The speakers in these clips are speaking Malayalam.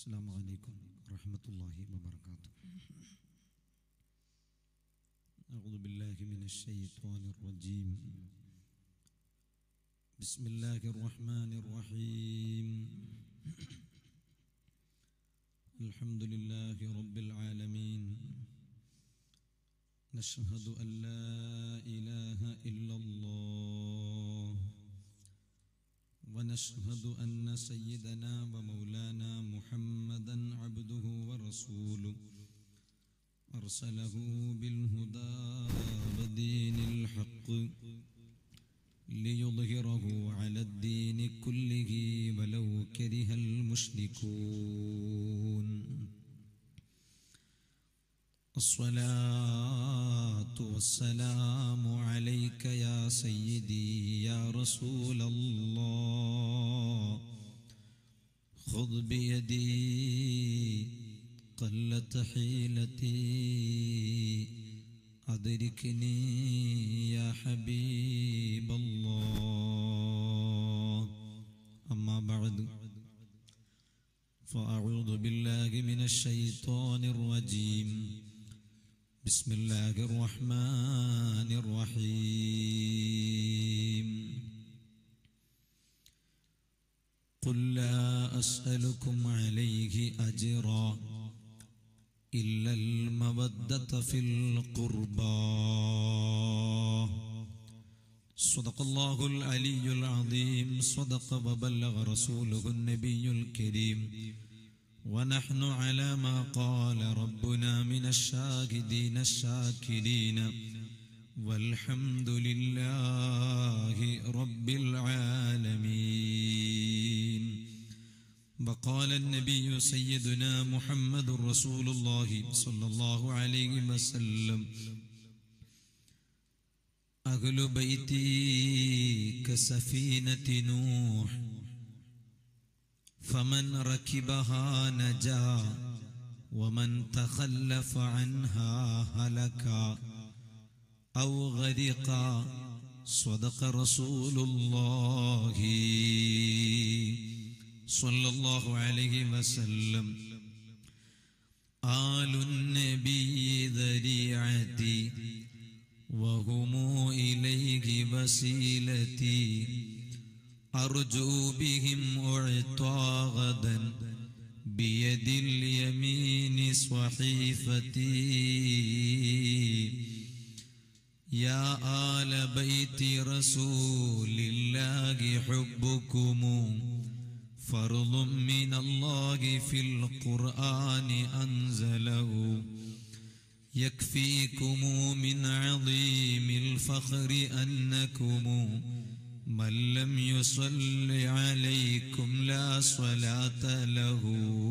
السلام عليكم ورحمة الله وبركاته. أعوذ بالله من الشيطان الرجيم. بسم الله الرحمن الرحيم. الحمد لله رب العالمين. نشهد أن لا إله إلا الله، ونشهد أن سيدنا ومولانا محمدا عبده ورسوله أرسله بالهدى ودين الحق ليظهره على الدين كله ولو كره المشركون. الصلاة والسلام عليك يا سيدي يا رسول الله. خذ بيدي قلت حيلتي أدركني يا حبيب الله. أما بعد فأعوذ بالله من الشيطان الرجيم. بسم الله الرحمن الرحيم. قل لا أسألكم عليه أجرا إلا المودة في القربى. صدق الله العلي العظيم. صدق وبلغ رسوله النبي الكريم. ونحن على ما قال ربنا من الشاهدين الشاكرين، والحمد لله رب العالمين. وقال النبي سيدنا محمد رسول الله صلى الله عليه وسلم: أهل بيتي كسفينة نوح، فمن ركبها نجا ومن تخلف عنها هلك أو غرق. صدق رسول الله صلى الله عليه وسلم. آل النبي ذريعتي وهم إليه وسيلتي، أرجو بهم أعطى غدا بيد اليمين صحيفتي. يا آل بيت رسول الله حبكم فرض من الله في القرآن أنزله، يكفيكم من عظيم الفخر أنكم من لم يصل عليكم لا صلاة له.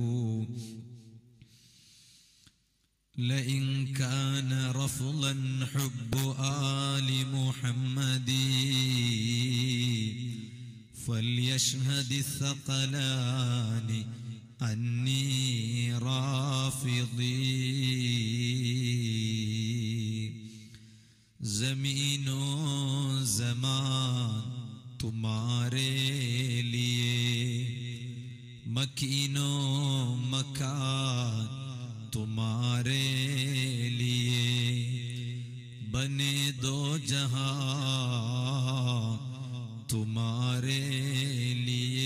لئن كان رفضا حب آل محمد فليشهد الثقلان أني رافضي. زمین و زمان تمہارے لیے، مکین و مکان تمہارے لیے، بنے دو جہاں تمہارے لیے.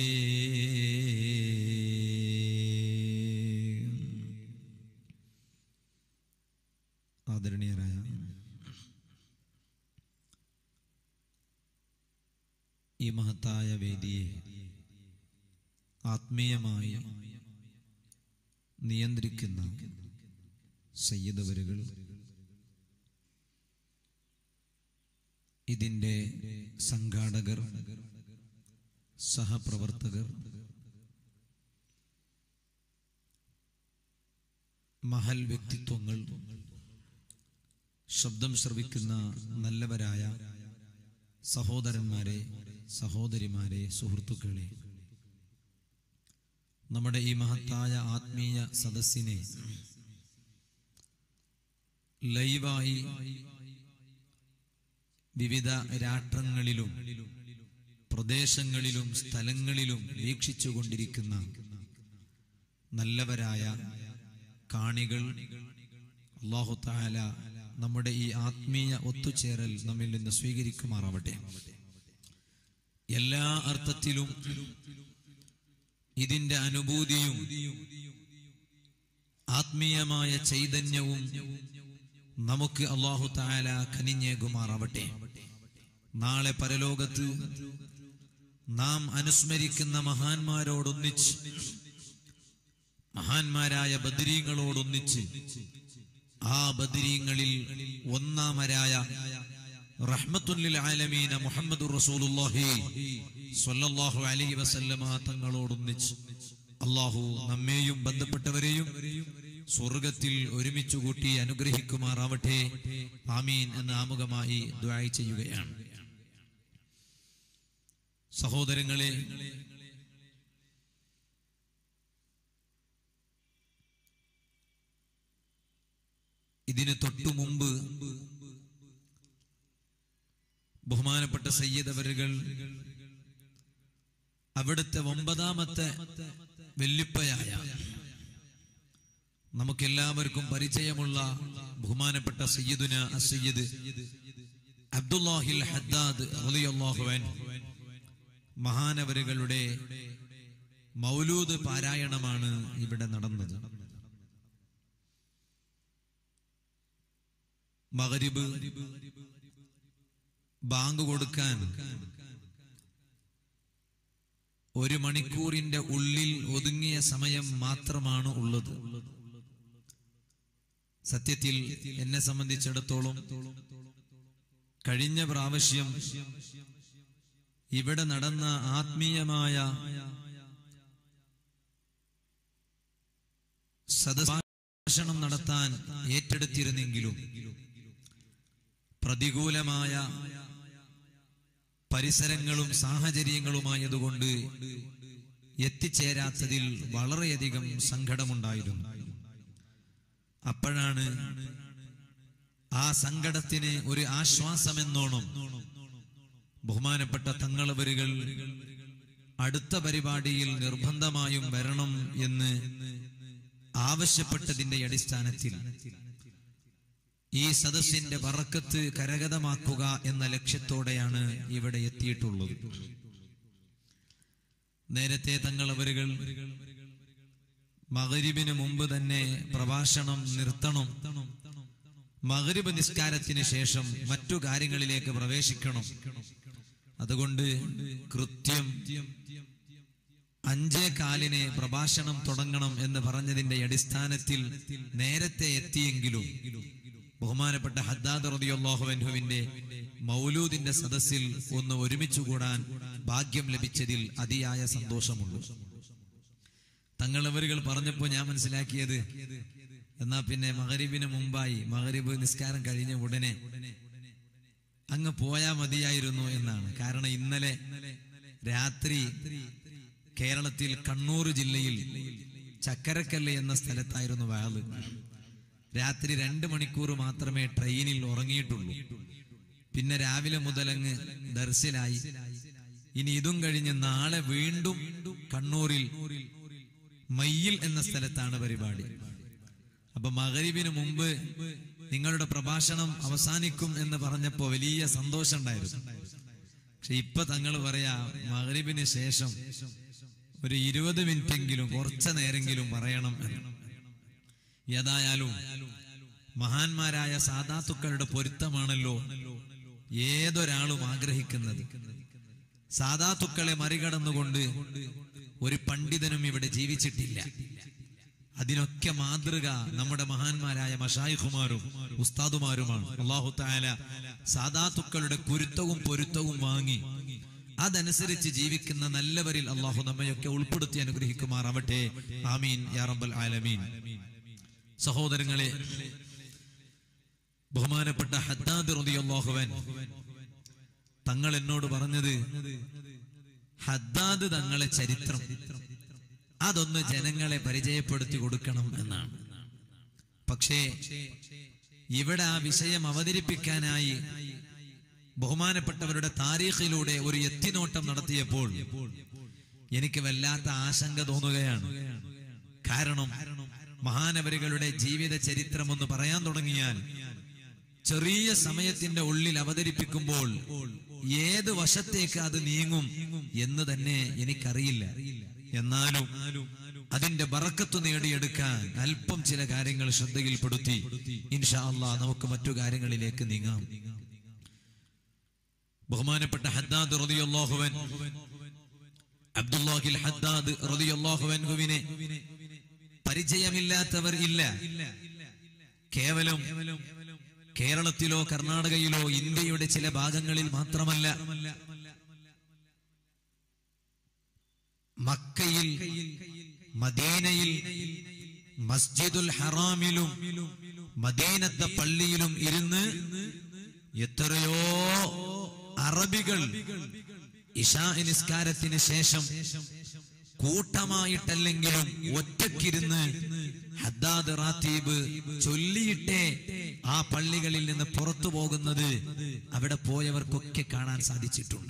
ആദരണീയരായ ഈ മഹത്തായ വേദിയെ ആത്മീയമായി നിയന്ത്രിക്കുന്ന സയ്യിദവരുകൾ, ഇതിൻ്റെ സംഘാടകർ, സഹപ്രവർത്തകർ, മഹൽ വ്യക്തിത്വങ്ങൾ, ശബ്ദം ശ്രവിക്കുന്ന നല്ലവരായ സഹോദരന്മാരെ, സഹോദരിമാരെ, സുഹൃത്തുക്കളെ, നമ്മുടെ ഈ മഹത്തായ ആത്മീയ സദസ്സിനെ ലൈവായി വിവിധ രാഷ്ട്രങ്ങളിലും പ്രദേശങ്ങളിലും സ്ഥലങ്ങളിലും വീക്ഷിച്ചുകൊണ്ടിരിക്കുന്ന നല്ലവരായ കാണികൾ അല്ലാഹു തആല നമ്മുടെ ഈ ആത്മീയ ഒത്തുചേരൽ നമ്മിൽ നിന്ന് സ്വീകരിക്കുമാറാവട്ടെ. എല്ലാ അർത്ഥത്തിലും ഇതിന്റെ അനുഭൂതിയും ആത്മീയമായ ചൈതന്യവും നമുക്ക് അല്ലാഹു തആല കനിഞ്ഞേകുമാറാവട്ടെ. നാളെ പരലോകത്ത് നാം അനുസ്മരിക്കുന്ന മഹാന്മാരോടൊന്നിച്ച്, മഹാന്മാരായ ബദരീങ്ങളോടൊന്നിച്ച്, ആ ബദരീങ്ങളിൽ ഒന്നാമരായ റഹ്മത്തുൽ ലിൽ ആലമീന മുഹമ്മദുർ റസൂലുള്ളാഹി സ്വല്ലല്ലാഹു അലൈഹി വസല്ലമ തങ്ങളോടൊന്നിച്ച് അല്ലാഹു നമ്മെയും ബന്ധപ്പെട്ടവരെയും സ്വർഗത്തിൽ ഒരുമിച്ച് കൂട്ടി അനുഗ്രഹിക്കുമാറാവട്ടെ. ആമീൻ എന്ന് ആമുഖമായി ദുആ ചെയ്യുകയാണ്. സഹോദരങ്ങളെ, ഇതിന് തൊട്ടു മുമ്പ് ബഹുമാനപ്പെട്ട സയ്യിദ് അവറുകൾ അവിടുത്തെ 9ാമത്തെ വെല്ലുപ്പയായ നമുക്കെല്ലാവർക്കും പരിചയമുള്ള ബഹുമാനപ്പെട്ട സയ്യിദുന അസ്സയ്യിദ് അബ്ദുല്ലാഹിൽ ഹദ്ദാദ് റളിയല്ലാഹു അൻഹു മഹാനവരുകളുടെ മൗലൂദ് പാരായണമാണ് ഇവിടെ നടന്നത്. മഗ്രിബ് ബാങ്ക് കൊടുക്കാൻ 1 മണിക്കൂറിന്റെ ഉള്ളിൽ ഒതുങ്ങിയ സമയം മാത്രമാണ് ഉള്ളത്. സത്യത്തിൽ എന്നെ സംബന്ധിച്ചിടത്തോളം കഴിഞ്ഞ പ്രാവശ്യം ഇവിടെ നടന്ന ആത്മീയമായ സദസ്സഭാഷണം നടത്താൻ ഏറ്റെടുത്തിരുന്നെങ്കിലും പ്രതികൂലമായ പരിസരങ്ങളും സാഹചര്യങ്ങളുമായതുകൊണ്ട് എത്തിച്ചേരാത്തതിൽ വളരെയധികം സങ്കടമുണ്ടായിരുന്നു. അപ്പോഴാണ് ആ സങ്കടത്തിന് ഒരു ആശ്വാസമെന്നോണം ബഹുമാനപ്പെട്ട തങ്ങളവരുകൾ അടുത്ത പരിപാടിയിൽ നിർബന്ധമായും വരണം എന്ന് ആവശ്യപ്പെട്ടതിന്റെ അടിസ്ഥാനത്തിൽ ഈ സദസ്സിന്റെ ബറക്കത്ത് കരഗതമാക്കുക എന്ന ലക്ഷ്യത്തോടെയാണ് ഇവിടെ എത്തിയിട്ടുള്ളത്. നേരത്തെ തങ്ങളവരുകൾ മഗ്രിബിന് മുമ്പ് തന്നെ പ്രഭാഷണം നിർത്തണം, മഗ്രിബ് നിസ്കാരത്തിന് ശേഷം മറ്റു കാര്യങ്ങളിലേക്ക് പ്രവേശിക്കണം, അതുകൊണ്ട് കൃത്യം 5:15 പ്രഭാഷണം തുടങ്ങണം എന്ന് പറഞ്ഞതിന്റെ അടിസ്ഥാനത്തിൽ നേരത്തെ എത്തിയെങ്കിലും ബഹുമാനപ്പെട്ട ഹദ്ദാദ് റളിയല്ലാഹു അൻഹുവിന്റെ മൗലൂദിന്റെ സദസ്സിൽ ഒന്ന് ഒരുമിച്ച് കൂടാൻ ഭാഗ്യം ലഭിച്ചതിൽ അതിയായ സന്തോഷമുണ്ട്. തങ്ങളവരുകൾ പറഞ്ഞപ്പോ ഞാൻ മനസ്സിലാക്കിയത്, എന്നാ പിന്നെ മഗ്രിബിന് മുമ്പായി മഗ്രിബ് നിസ്കാരം കഴിഞ്ഞ ഉടനെ അങ്ങ് പോയാ മതിയായിരുന്നു എന്നാണ്. കാരണം ഇന്നലെ രാത്രി കേരളത്തിൽ കണ്ണൂർ ജില്ലയിൽ ചക്കരക്കല്ല് എന്ന സ്ഥലത്തായിരുന്നു വഅള്. രാത്രി 2 മണിക്കൂർ മാത്രമേ ട്രെയിനിൽ ഉറങ്ങിയിട്ടുള്ളൂ. പിന്നെ രാവിലെ മുതലങ്ങ് ദർസിലായി. ഇനി ഇതും കഴിഞ്ഞ് നാളെ വീണ്ടും കണ്ണൂരിൽ മയ്യിൽ എന്ന സ്ഥലത്താണ് പരിപാടി. അപ്പൊ മഗ്രിബിന് മുമ്പ് നിങ്ങളുടെ പ്രഭാഷണം അവസാനിക്കും എന്ന് പറഞ്ഞപ്പോ വലിയ സന്തോഷം ഉണ്ടായിരുന്നു. പക്ഷെ ഇപ്പൊ തങ്ങൾ പറയാ മഗ്രിബിന് ശേഷം ഒരു 20 മിനിറ്റെങ്കിലും കുറച്ച നേരെങ്കിലും പറയണം എന്ന്. ഏതായാലും മഹാന്മാരായ സാദാത്തുക്കളുടെ പൊരുത്തമാണല്ലോ ഏതൊരാളും ആഗ്രഹിക്കുന്നത്. സാദാത്തുക്കളെ മറികടന്നുകൊണ്ട് ഒരു പണ്ഡിതനും ഇവിടെ ജീവിച്ചിട്ടില്ല. അതിനൊക്കെ മാതൃക നമ്മുടെ മഹാന്മാരായ മശായിഖുമാരും ഉസ്താദുമാരുമാണ്. അല്ലാഹു തആല സാദാത്തുക്കളുടെ കുരുത്തവും പൊരുത്തവും വാങ്ങി അതനുസരിച്ച് ജീവിക്കുന്ന നല്ലവരിൽ അല്ലാഹു നമ്മയൊക്കെ ഉൾപ്പെടുത്തി അനുഗ്രഹിക്കുമാറാവട്ടെ. ആമീൻ യാ റബ്ബൽ ആലമീൻ. സഹോദരങ്ങളെ, ബഹുമാനപ്പെട്ട ഹദ്ദാദ് റളിയല്ലാഹു അൻഹു തങ്ങൾ എന്നോട് പറഞ്ഞത്, ഹദ്ദാദ് തങ്ങളെ ചരിത്രം അതൊന്ന് ജനങ്ങളെ പരിചയപ്പെടുത്തി കൊടുക്കണം എന്നാണ്. പക്ഷേ ഇവിടെ ആ വിഷയം അവതരിപ്പിക്കാനായി ബഹുമാനപ്പെട്ടവരുടെ താരീഖിലൂടെ ഒരു എത്തിനോട്ടം നടത്തിയപ്പോൾ എനിക്ക് വല്ലാത്ത ആശങ്ക തോന്നുകയാണ്. കാരണം മഹാനവരുകളുടെ ജീവിത ചരിത്രം ഒന്ന് പറയാൻ തുടങ്ങിയാൽ ചെറിയ സമയത്തിന്റെ ഉള്ളിൽ അവതരിപ്പിക്കുമ്പോൾ ഏത് വശത്തേക്ക് അത് നീങ്ങും എന്ന് തന്നെ എനിക്കറിയില്ല. എന്നാലും അതിന്റെ ബറക്കത്ത് നേടിയെടുക്കാൻ അല്പം ചില കാര്യങ്ങൾ ശ്രദ്ധയിൽപ്പെടുത്തി ഇൻഷാ അല്ലാഹ് നമുക്ക് മറ്റു കാര്യങ്ങളിലേക്ക് നീങ്ങാം. ബഹുമാനപ്പെട്ട ഹദ്ദാദ് റളിയല്ലാഹു അൻഹു, അബ്ദുല്ലാഹിൽ ഹദ്ദാദ് റളിയല്ലാഹു അൻഹുവിനെ പരിചയമില്ലാത്തവർ ഇല്ല. കേവലം കേരളത്തിലോ കർണാടകയിലോ ഇന്ത്യയുടെ ചില ഭാഗങ്ങളിൽ മാത്രമല്ല, മക്കയിൽ, മദീനയിൽ, മസ്ജിദുൽ ഹറാമിലും മദീനത്തെ പള്ളിയിലും ഇരുന്ന് എത്രയോ അറബികൾ ഇശാ നിസ്കാരത്തിന് ശേഷം കൂട്ടമായിട്ടല്ലെങ്കിലും ഒറ്റക്കിരുന്ന് ഹദ്ദാദ് റാത്തീബ് ചൊല്ലിയിട്ടേ ആ പള്ളികളിൽ നിന്ന് പുറത്തു പോകുന്നത് അവിടെ പോയവർക്കൊക്കെ കാണാൻ സാധിച്ചിട്ടുണ്ട്.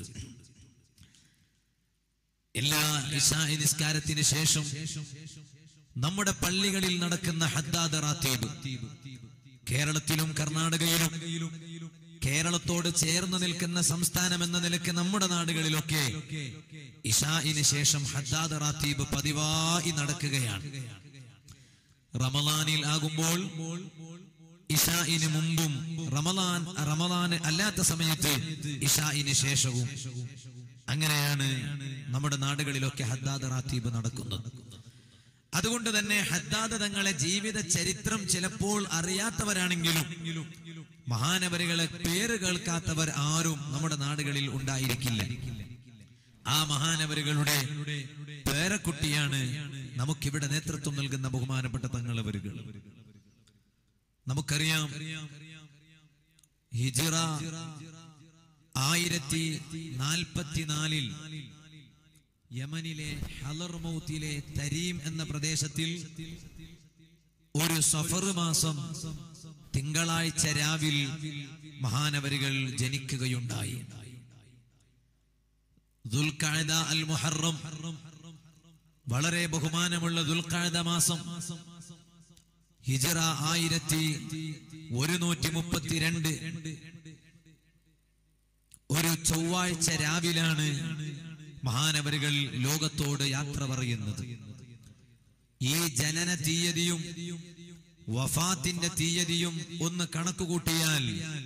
എല്ലാ ഇശാ നിസ്കാരത്തിന് ശേഷം നമ്മുടെ പള്ളികളിൽ നടക്കുന്ന ഹദ്ദാദ് റാത്തീബ് കേരളത്തിലും കർണാടകയിലും കേരളത്തോട് ചേർന്ന് നിൽക്കുന്ന സംസ്ഥാനം എന്ന നിലയ്ക്ക് നമ്മുടെ നാടുകളിലൊക്കെ ഇശാഇന് ശേഷം ഹദ്ദാദ് റാത്തീബ് പതിവായി നടക്കുകയാണ്. റമളാനിൽ ആകുമ്പോൾ ഇശാഇന് മുമ്പും റമളാൻ അല്ലാത്ത സമയത്ത് ഇശാഇന് ശേഷവും അങ്ങനെയാണ് നമ്മുടെ നാടുകളിലൊക്കെ ഹദ്ദാദ് റാത്തീബ് നടക്കുന്നത്. അതുകൊണ്ട് തന്നെ ഹദ്ദാദ് തങ്ങളെ ജീവിത ചരിത്രം ചിലപ്പോൾ അറിയാത്തവരാണെങ്കിലും മഹാനവരുകളെ പേര് കേൾക്കാത്തവർ ആരും നമ്മുടെ നാടുകളിൽ ഉണ്ടായിരിക്കില്ല. ആ മഹാനവരുകളുടെ പേരക്കുട്ടിയാണ് നമുക്കിവിടെ നേതൃത്വം നൽകുന്ന ബഹുമാനപ്പെട്ട തങ്ങളവരുകൾ. നമുക്കറിയാം, ഹിജ്റ 1044 യമനിലെ ഹലർമൗത്തിലെ തരീം എന്ന പ്രദേശത്തിൽ ഒരു സഫർ മാസം തിങ്കളാഴ്ച രാവിൽ മഹാനവരുകൾ ജനിക്കുകയുണ്ടായി. ദുൽഖഅദ അൽ മുഹറം, വളരെ ബഹുമാനമുള്ള ദുൽഖഅദ മാസം, ഹിജ്റ 1132 ഒരു ചൊവ്വാഴ്ച രാവിലാണ് മഹാനവരുകൾ ലോകത്തോട് യാത്ര പറയുന്നത്. ഈ ജനന തീയതിയും വഫാത്തിന്റെ തീയതിയും ഒന്ന് കണക്കുകൂട്ടിയാൽ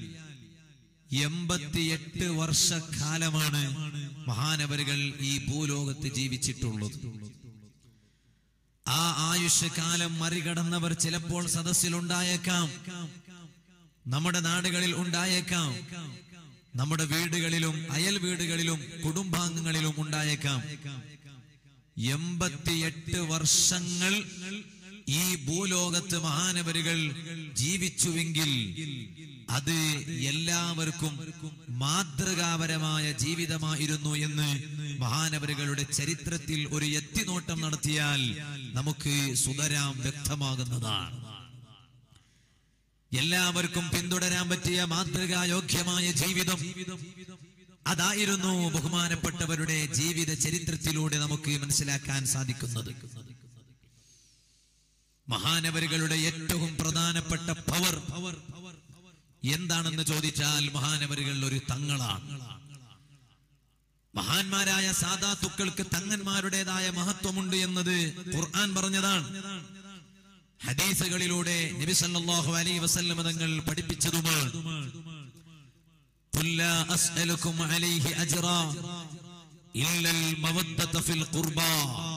88 വർഷക്കാലമാണ് മഹാനവരുകൾ ഈ ഭൂലോകത്ത് ജീവിച്ചിട്ടുള്ളത്. ആ ആയുഷ് കാലം മറികടന്നവർ ചിലപ്പോൾ സദസ്സിലുണ്ടായേക്കാം, നമ്മുടെ നാടുകളിൽ ഉണ്ടായേക്കാം, നമ്മുടെ വീടുകളിലും അയൽ വീടുകളിലും കുടുംബാംഗങ്ങളിലും ഉണ്ടായേക്കാം. 88 വർഷങ്ങൾ ഈ ഭൂലോകത്ത് മഹാനവരുകൾ ജീവിച്ചുവെങ്കിൽ അത് എല്ലാവർക്കും മാതൃകാപരമായ ജീവിതമായിരുന്നു എന്ന് മഹാനവരുകളുടെ ചരിത്രത്തിൽ ഒരു എത്തിനോട്ടം നടത്തിയാൽ നമുക്ക് സുതരാം വ്യക്തമാകുന്നതാണ്. എല്ലാവർക്കും പിന്തുടരാൻ പറ്റിയ മാതൃകായോഗ്യമായ ജീവിതം അതായിരുന്നു ബഹുമാനപ്പെട്ടവരുടെ ജീവിത ചരിത്രത്തിലൂടെ നമുക്ക് മനസ്സിലാക്കാൻ സാധിക്കുന്നത്. മഹാനവരുകളുടെ ഏറ്റവും പ്രധാനപ്പെട്ട പവർ എന്താണെന്ന് ചോദിച്ചാൽ മഹാനവരുകൾ ഒരു തങ്ങളാണ്. മഹാന്മാരായ സാദാത്തുക്കൾക്ക് തങ്ങന്മാരുടേതായ മഹത്വമുണ്ട് എന്നത് ഖുർആൻ പറഞ്ഞതാണ്. ഹദീസുകളിലൂടെ നബി സല്ലല്ലാഹു അലൈഹി വസല്ലം തങ്ങൾ പഠിപ്പിച്ചതുമാണ്. ഖുൽ ലാ അസ്അലുകും അലൈഹി അജ്റാ ഇല്ലൽ മവദ്ദത ഫിൽ ഖുർബാ.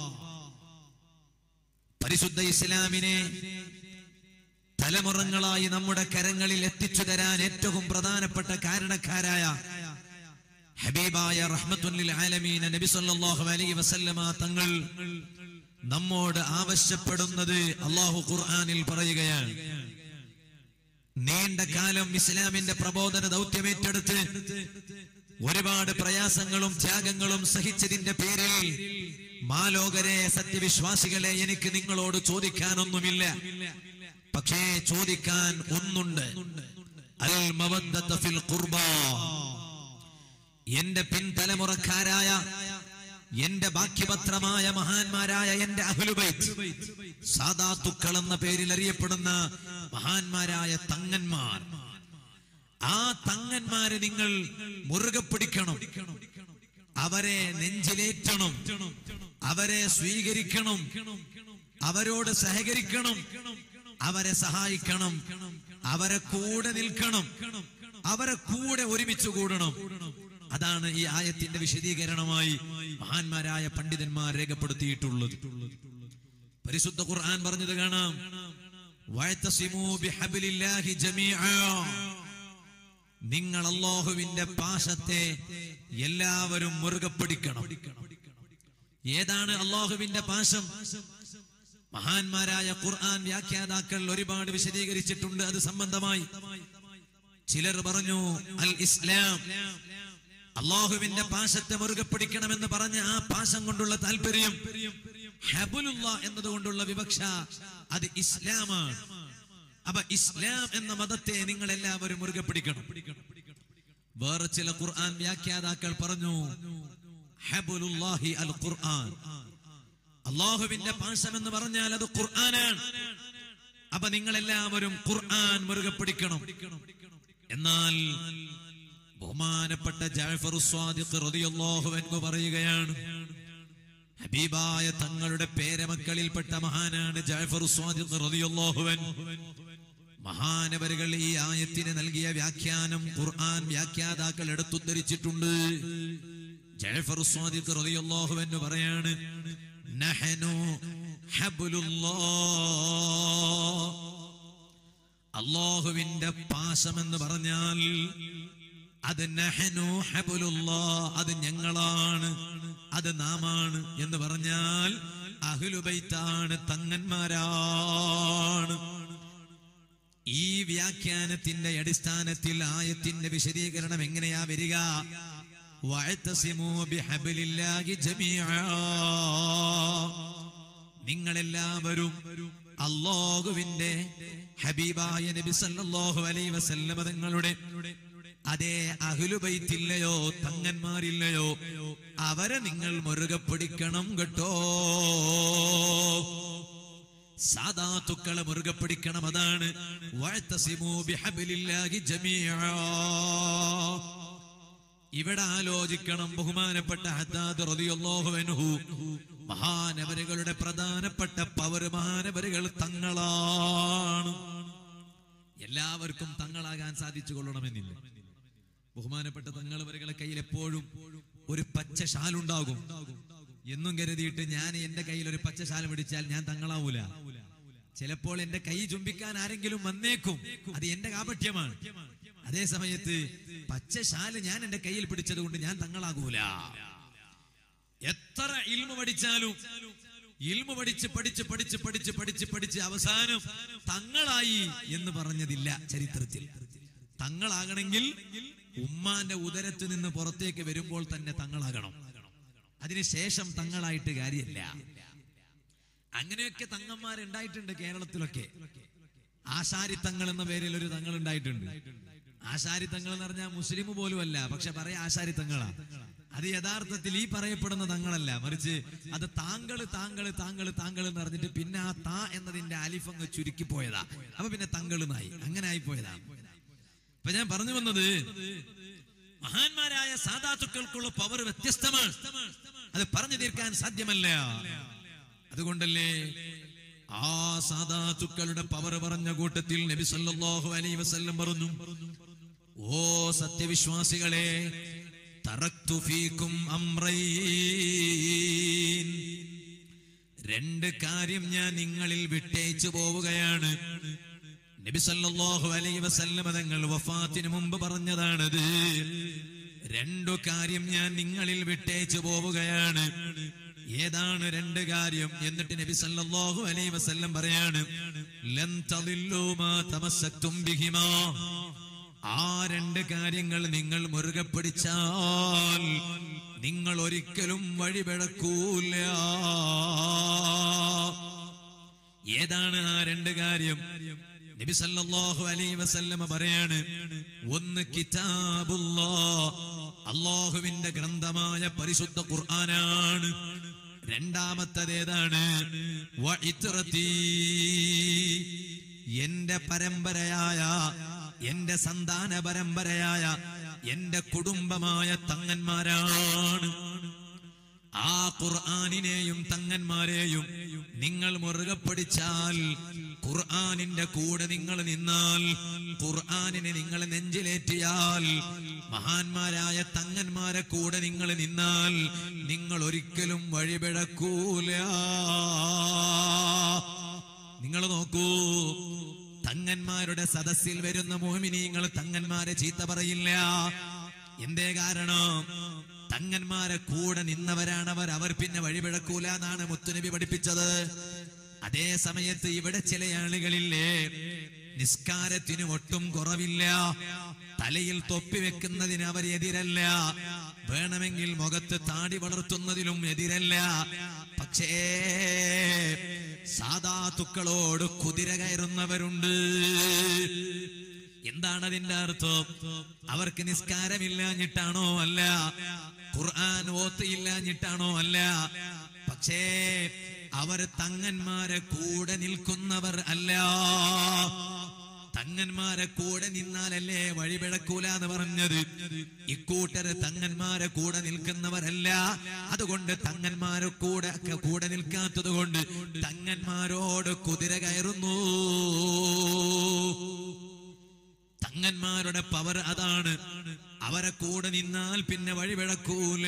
പരിശുദ്ധ ഇസ്ലാമിനെ തലമുറങ്ങളായി നമ്മുടെ കരങ്ങളിൽ എത്തിച്ചു തരാൻ ഏറ്റവും പ്രധാനപ്പെട്ട കാരണക്കാരായ ഹബീബായ റഹ്മത്തുൽ ലിൽ ആലമീൻ നബി സല്ലല്ലാഹു അലൈഹി വസല്ലമ തങ്ങൾ നമ്മോട് ആവശ്യപ്പെടുന്നത് അല്ലാഹു ഖുർആനിൽ പറയുകയാണ്. നീണ്ട കാലം ഇസ്ലാമിന്റെ പ്രബോധന ദൗത്യമേറ്റെടുത്ത് ഒരുപാട് പ്രയാസങ്ങളും ത്യാഗങ്ങളും സഹിച്ചതിന്റെ പേരിൽ മാലോകരെ, സത്യവിശ്വാസികളെ, എനിക്ക് നിങ്ങളോട് ചോദിക്കാനൊന്നുമില്ല. പക്ഷേ ചോദിക്കാൻ ഒന്നുണ്ട്. അൽ മവദ്ദത ഫിൽ ഖുർബാ. എന്റെ പിൻതലമുറക്കാരായ എന്റെ ബാക്കിപത്രമായ മഹാന്മാരായ എന്റെ അഹ്ലുബൈത്ത്, സാദാത്തുക്കൾ എന്ന പേരിൽ അറിയപ്പെടുന്ന മഹാന്മാരായ തങ്ങന്മാർ, ആ തങ്ങന്മാരെ നിങ്ങൾ മുറുകെ പിടിക്കണം, അവരെ നെഞ്ചിലേറ്റണം, അവരെ സ്വീകരിക്കണം, അവരോട് സഹകരിക്കണം, അവരെ സഹായിക്കണം, അവരെ കൂടെ നിൽക്കണം, അവരെ കൂടെ ഒരുമിച്ച് കൂടണം. അതാണ് ഈ ആയത്തിന്റെ വിശദീകരണമായി മഹാന്മാരായ പണ്ഡിതന്മാർ രേഖപ്പെടുത്തിയിട്ടുള്ളത്. പരിശുദ്ധ ഖുർആൻ പറഞ്ഞത് കാണാം, വഅതസിമൂ ബിഹബ്ലില്ലാഹി ജമീഅ, നിങ്ങൾ അല്ലാഹുവിന്റെ പാശത്തെ എല്ലാവരും മുറുകെ പിടിക്കണം. ഏതാണ് അല്ലാഹുവിന്റെ പാശം? മഹാന്മാരായ ഖുർആൻ വ്യാഖ്യാതാക്കൾ ഒരുപാട് വിശദീകരിച്ചിട്ടുണ്ട് അത് സംബന്ധമായി. ചിലർ പറഞ്ഞു അൽ ഇസ്ലാം, അല്ലാഹുവിന്റെ പാശത്തെ മുറുകെ പിടിക്കണമെന്ന് പറഞ്ഞ ആ പാശം കൊണ്ടുള്ള താല്പര്യം, ഹബലുല്ലാ എന്നതുകൊണ്ടുള്ള വിവക്ഷ അത് ഇസ്ലാമാണ്. അപ്പൊ ഇസ്ലാം എന്ന മതത്തെ നിങ്ങൾ എല്ലാവരും മുറുകെ പിടിക്കണം. വേറെ ചില ഖുർആൻ വ്യാഖ്യാതാക്കൾ പറഞ്ഞു ഹബലുല്ലാഹി അൽ ഖുർആൻ, അല്ലാഹുവിന്റെ പാശം എന്ന് പറഞ്ഞാൽ അത് ഖുർആനാണ്. അപ്പൊ നിങ്ങൾ എല്ലാവരും ഖുർആൻ മുറുകെ പിടിക്കണം. എന്നാൽ ബഹുമാനപ്പെട്ട ജഅഫർ സ്വാദിഖ് റളിയല്ലാഹു അൻഹു പറയുകയാണ്, ഹബീബായ തങ്ങളുടെ പേരമക്കളിൽപ്പെട്ട മഹാനാണ് ജഅഫർ സ്വാദിഖ് റളിയല്ലാഹു അൻഹു. മഹാനവരുകൾ ഈ ആയത്തിന് നൽകിയ വ്യാഖ്യാനം ഖുർആൻ വ്യാഖ്യാതാക്കൾ എടുത്തുദ്ധരിച്ചിട്ടുണ്ട്. ജഅഫർ സ്വാദിഖ് റളിയല്ലാഹു അൻഹു പറയാണ്, നഹനു ഹബ്ലുല്ലാഹ്, അല്ലാഹുവിന്റെ പാശം എന്ന് പറഞ്ഞാൽ അത് നഹനു ഹബ്ലുല്ലാഹ്, അത് ഞങ്ങളാണ്, അത് നാമാണ് എന്ന് പറഞ്ഞാൽ അഹ്ലുബൈത്താണ്, തങ്ങന്മാരാണ്. ഈ വ്യാഖ്യാനത്തിന്റെ അടിസ്ഥാനത്തിൽ ആയത്തിന്റെ വിശദീകരണം എങ്ങനെയാ വരിക? വഅതസിമൂ ബിഹബ്ലില്ലാഹി ജമീഅ, നിങ്ങളെല്ലാവരും അല്ലാഹുവിന്റെ ഹബീബായ നബി സല്ലല്ലാഹു അലൈഹി വസല്ലം തങ്ങളുടെ അതേ അഹ്ലുബൈത്തില്ലയോ, തങ്ങന്മാരില്ലയോ, അവരെ നിങ്ങൾ മുറുകെ പിടിക്കണം കേട്ടോ. സാദാത്തുക്കളെ മുറുകെ പിടിക്കണം. അതാണ് വഅതസിമൂ ബിഹബ്ലില്ലാഹി ജമീഅ. ഇവിടെ ആലോചിക്കണം, ബഹുമാനപ്പെട്ട ഹദ്ദാദ് റളിയല്ലാഹു അൻഹു മഹാനവരുകളുടെ പ്രധാനപ്പെട്ട പവർ, മഹാനവരുകൾ തങ്ങളാണ്. എല്ലാവർക്കും തങ്ങളാകാൻ സാധിച്ചു കൊള്ളണമെന്നില്ല. ബഹുമാനപ്പെട്ട തങ്ങളവരുകളെ കയ്യിൽ എപ്പോഴും ഒരു പച്ച ഷാലുണ്ടാകും എന്നും കരുതിയിട്ട് ഞാൻ എന്റെ കയ്യിൽ ഒരു പച്ച ഷാൽ പിടിച്ചാൽ ഞാൻ തങ്ങളാവൂല. ചിലപ്പോൾ എന്റെ കൈ ചുംബിക്കാൻ ആരെങ്കിലും വന്നേക്കും, അത് എന്റെ കാപട്യമാണ്. അതേ സമയത്ത് പച്ച ഷാല് ഞാൻ എന്റെ കയ്യിൽ പിടിച്ചത് കൊണ്ട് ഞാൻ തങ്ങളാകൂല. എത്ര ഇൽമു പഠിച്ചാലും ഇൽമു പഠിച്ച് പഠിച്ച് പഠിച്ച് പഠിച്ച് പഠിച്ച് പഠിച്ച് അവസാനം തങ്ങളായി എന്ന് പറഞ്ഞതില്ല ചരിത്രത്തിൽ. തങ്ങളാകണമെങ്കിൽ ഉമ്മാന്റെ ഉദരത്തിൽ നിന്ന് പുറത്തേക്ക് വരുമ്പോൾ തന്നെ തങ്ങളാകണം. അതിനുശേഷം തങ്ങളായിട്ട് കാര്യമില്ല. അങ്ങനെയൊക്കെ തങ്ങന്മാരുണ്ടായിട്ടുണ്ട് കേരളത്തിലൊക്കെ. ആശാരിത്തങ്ങൾ എന്ന പേരിൽ ഒരു തങ്ങൾ ഉണ്ടായിട്ടുണ്ട്. ആശാരിത്തങ്ങൾ എന്ന് പറഞ്ഞാൽ മുസ്ലിം പോലും അല്ല, പക്ഷെ പറയാ ആശാരിത്തങ്ങളാ. അത് യഥാർത്ഥത്തിൽ ഈ പറയപ്പെടുന്ന തങ്ങളല്ല, മറിച്ച് അത് താങ്കള് താങ്കള് താങ്കള് താങ്കൾ എന്ന് പറഞ്ഞിട്ട് പിന്നെ ആ താ എന്നതിന്റെ അലിഫങ്ങ് ചുരുക്കി പോയതാ. അപ്പൊ പിന്നെ തങ്ങളുമായി അങ്ങനെ ആയിപ്പോയതാ. ഇപ്പൊ ഞാൻ പറഞ്ഞു വന്നത്, മഹാന്മാരായ സാദാത്തുക്കൾക്കുള്ള പവർ വ്യത്യസ്തമാണ്. അത് പറഞ്ഞു തീർക്കാൻ സാധ്യമല്ല. അതുകൊണ്ടല്ലേ ആ സാദാത്തുക്കളുടെ പവർ പറഞ്ഞ കൂട്ടത്തിൽ നബി സല്ലല്ലാഹു അലൈഹി വസല്ലം പറഞ്ഞു, ഓ സത്യവിശ്വാസികളെ, തറക്തു ഫീകും അംറൈൻ, രണ്ട് കാര്യം ഞാൻ നിങ്ങളിൽ വിട്ടേച്ചു പോവുകയാണ്. നബി സല്ലല്ലാഹു അലൈഹി വസല്ലം തങ്ങൾ വഫാത്തിന് മുമ്പ് പറഞ്ഞതാണത്. രണ്ടു കാര്യം ഞാൻ നിങ്ങളിൽ വിട്ടേച്ചു പോവുകയാണ്. ഏതാണ് രണ്ട് കാര്യം? എന്നിട്ട് നബി സല്ലല്ലാഹു അലൈഹി വസല്ലം പറയാണ്, ലൻ തളില്ലു മാ തമസ്സക്തും ബിഹിമാ, ആ രണ്ട് കാര്യങ്ങൾ നിങ്ങൾ മുറുകെ പിടിച്ചാൽ നിങ്ങൾ ഒരിക്കലും വഴിപിഴക്കൂല. ഏതാണ് ആ രണ്ട് കാര്യം? നബി സല്ലല്ലാഹു അലൈഹി വസല്ലം പറയാണ്, ഒന്ന് കിതാബുല്ലാഹ്, അല്ലാഹുവിന്റെ ഗ്രന്ഥമായ പരിശുദ്ധ ഖുർആനാണ്. രണ്ടാമത്തേതാണ് വഇത്രതി, എന്റെ പരമ്പരയായ, എന്റെ സന്താന പരമ്പരയായ, എന്റെ കുടുംബമായ തങ്ങന്മാരാണ്. ആ ഖുർആനിനെയും തങ്ങന്മാരെയും നിങ്ങൾ മുറുകെ പിടിച്ചാൽ, ഖുർആനിന്റെ കൂടെ നിങ്ങൾ നിന്നാൽ, ഖുർആനിനെ നിങ്ങൾ നെഞ്ചിലേറ്റിയാൽ, മഹാന്മാരായ തങ്ങന്മാരെ കൂടെ നിങ്ങൾ നിന്നാൽ നിങ്ങൾ ഒരിക്കലും വഴിപിഴക്കൂല. നിങ്ങൾ നോക്കൂ, തങ്ങന്മാരുടെ സദസ്സിൽ വരുന്ന മുഅ്മിനീങ്ങൾ തങ്ങന്മാരെ ചീത്ത പറയില്ല. എന്തേ കാരണം? തങ്ങന്മാരെ കൂടെ നിന്നവരാണവർ. അവർ പിന്നെ വഴിപിഴക്കൂല എന്നാണ് മുത്തുനബി പഠിപ്പിച്ചത്. അതേ സമയത്ത് ഇവിടെ ചില ആളുകളില്ലേ, നിസ്കാരത്തിന് ഒട്ടും കുറവില്ല, തലയിൽ തൊപ്പി വെക്കുന്നതിന് അവർ എതിരല്ല, വേണമെങ്കിൽ മുഖത്ത് താടി വളർത്തുന്നതിലും എതിരല്ല. പക്ഷേ സാദാത്തുക്കളോട് കുതിര കയറുന്നവരുണ്ട്. എന്താണ് അതിന്റെ അർത്ഥം? അവർക്ക് നിസ്കാരമില്ലാഞ്ഞിട്ടാണോ? അല്ല. ഖുർആൻ ഓത്തിയില്ലാഞ്ഞിട്ടാണോ? അല്ല. പക്ഷേ അവർ തങ്ങന്മാരെ കൂടെ നിൽക്കുന്നവർ അല്ല. തങ്ങന്മാരെ കൂടെ നിന്നാലല്ലേ വഴിപിഴക്കൂല എന്ന് പറഞ്ഞത്. ഇക്കൂട്ടര് തങ്ങന്മാരെ കൂടെ നിൽക്കുന്നവരല്ല. അതുകൊണ്ട് തങ്ങന്മാരെ കൂടെ നിൽക്കാത്തത് കൊണ്ട് തങ്ങന്മാരോട് കുതിര കയറുന്നു. തങ്ങന്മാരുടെ പവർ അതാണ്. അവരെ കൂടെ നിന്നാൽ പിന്നെ വഴിപിഴക്കൂല.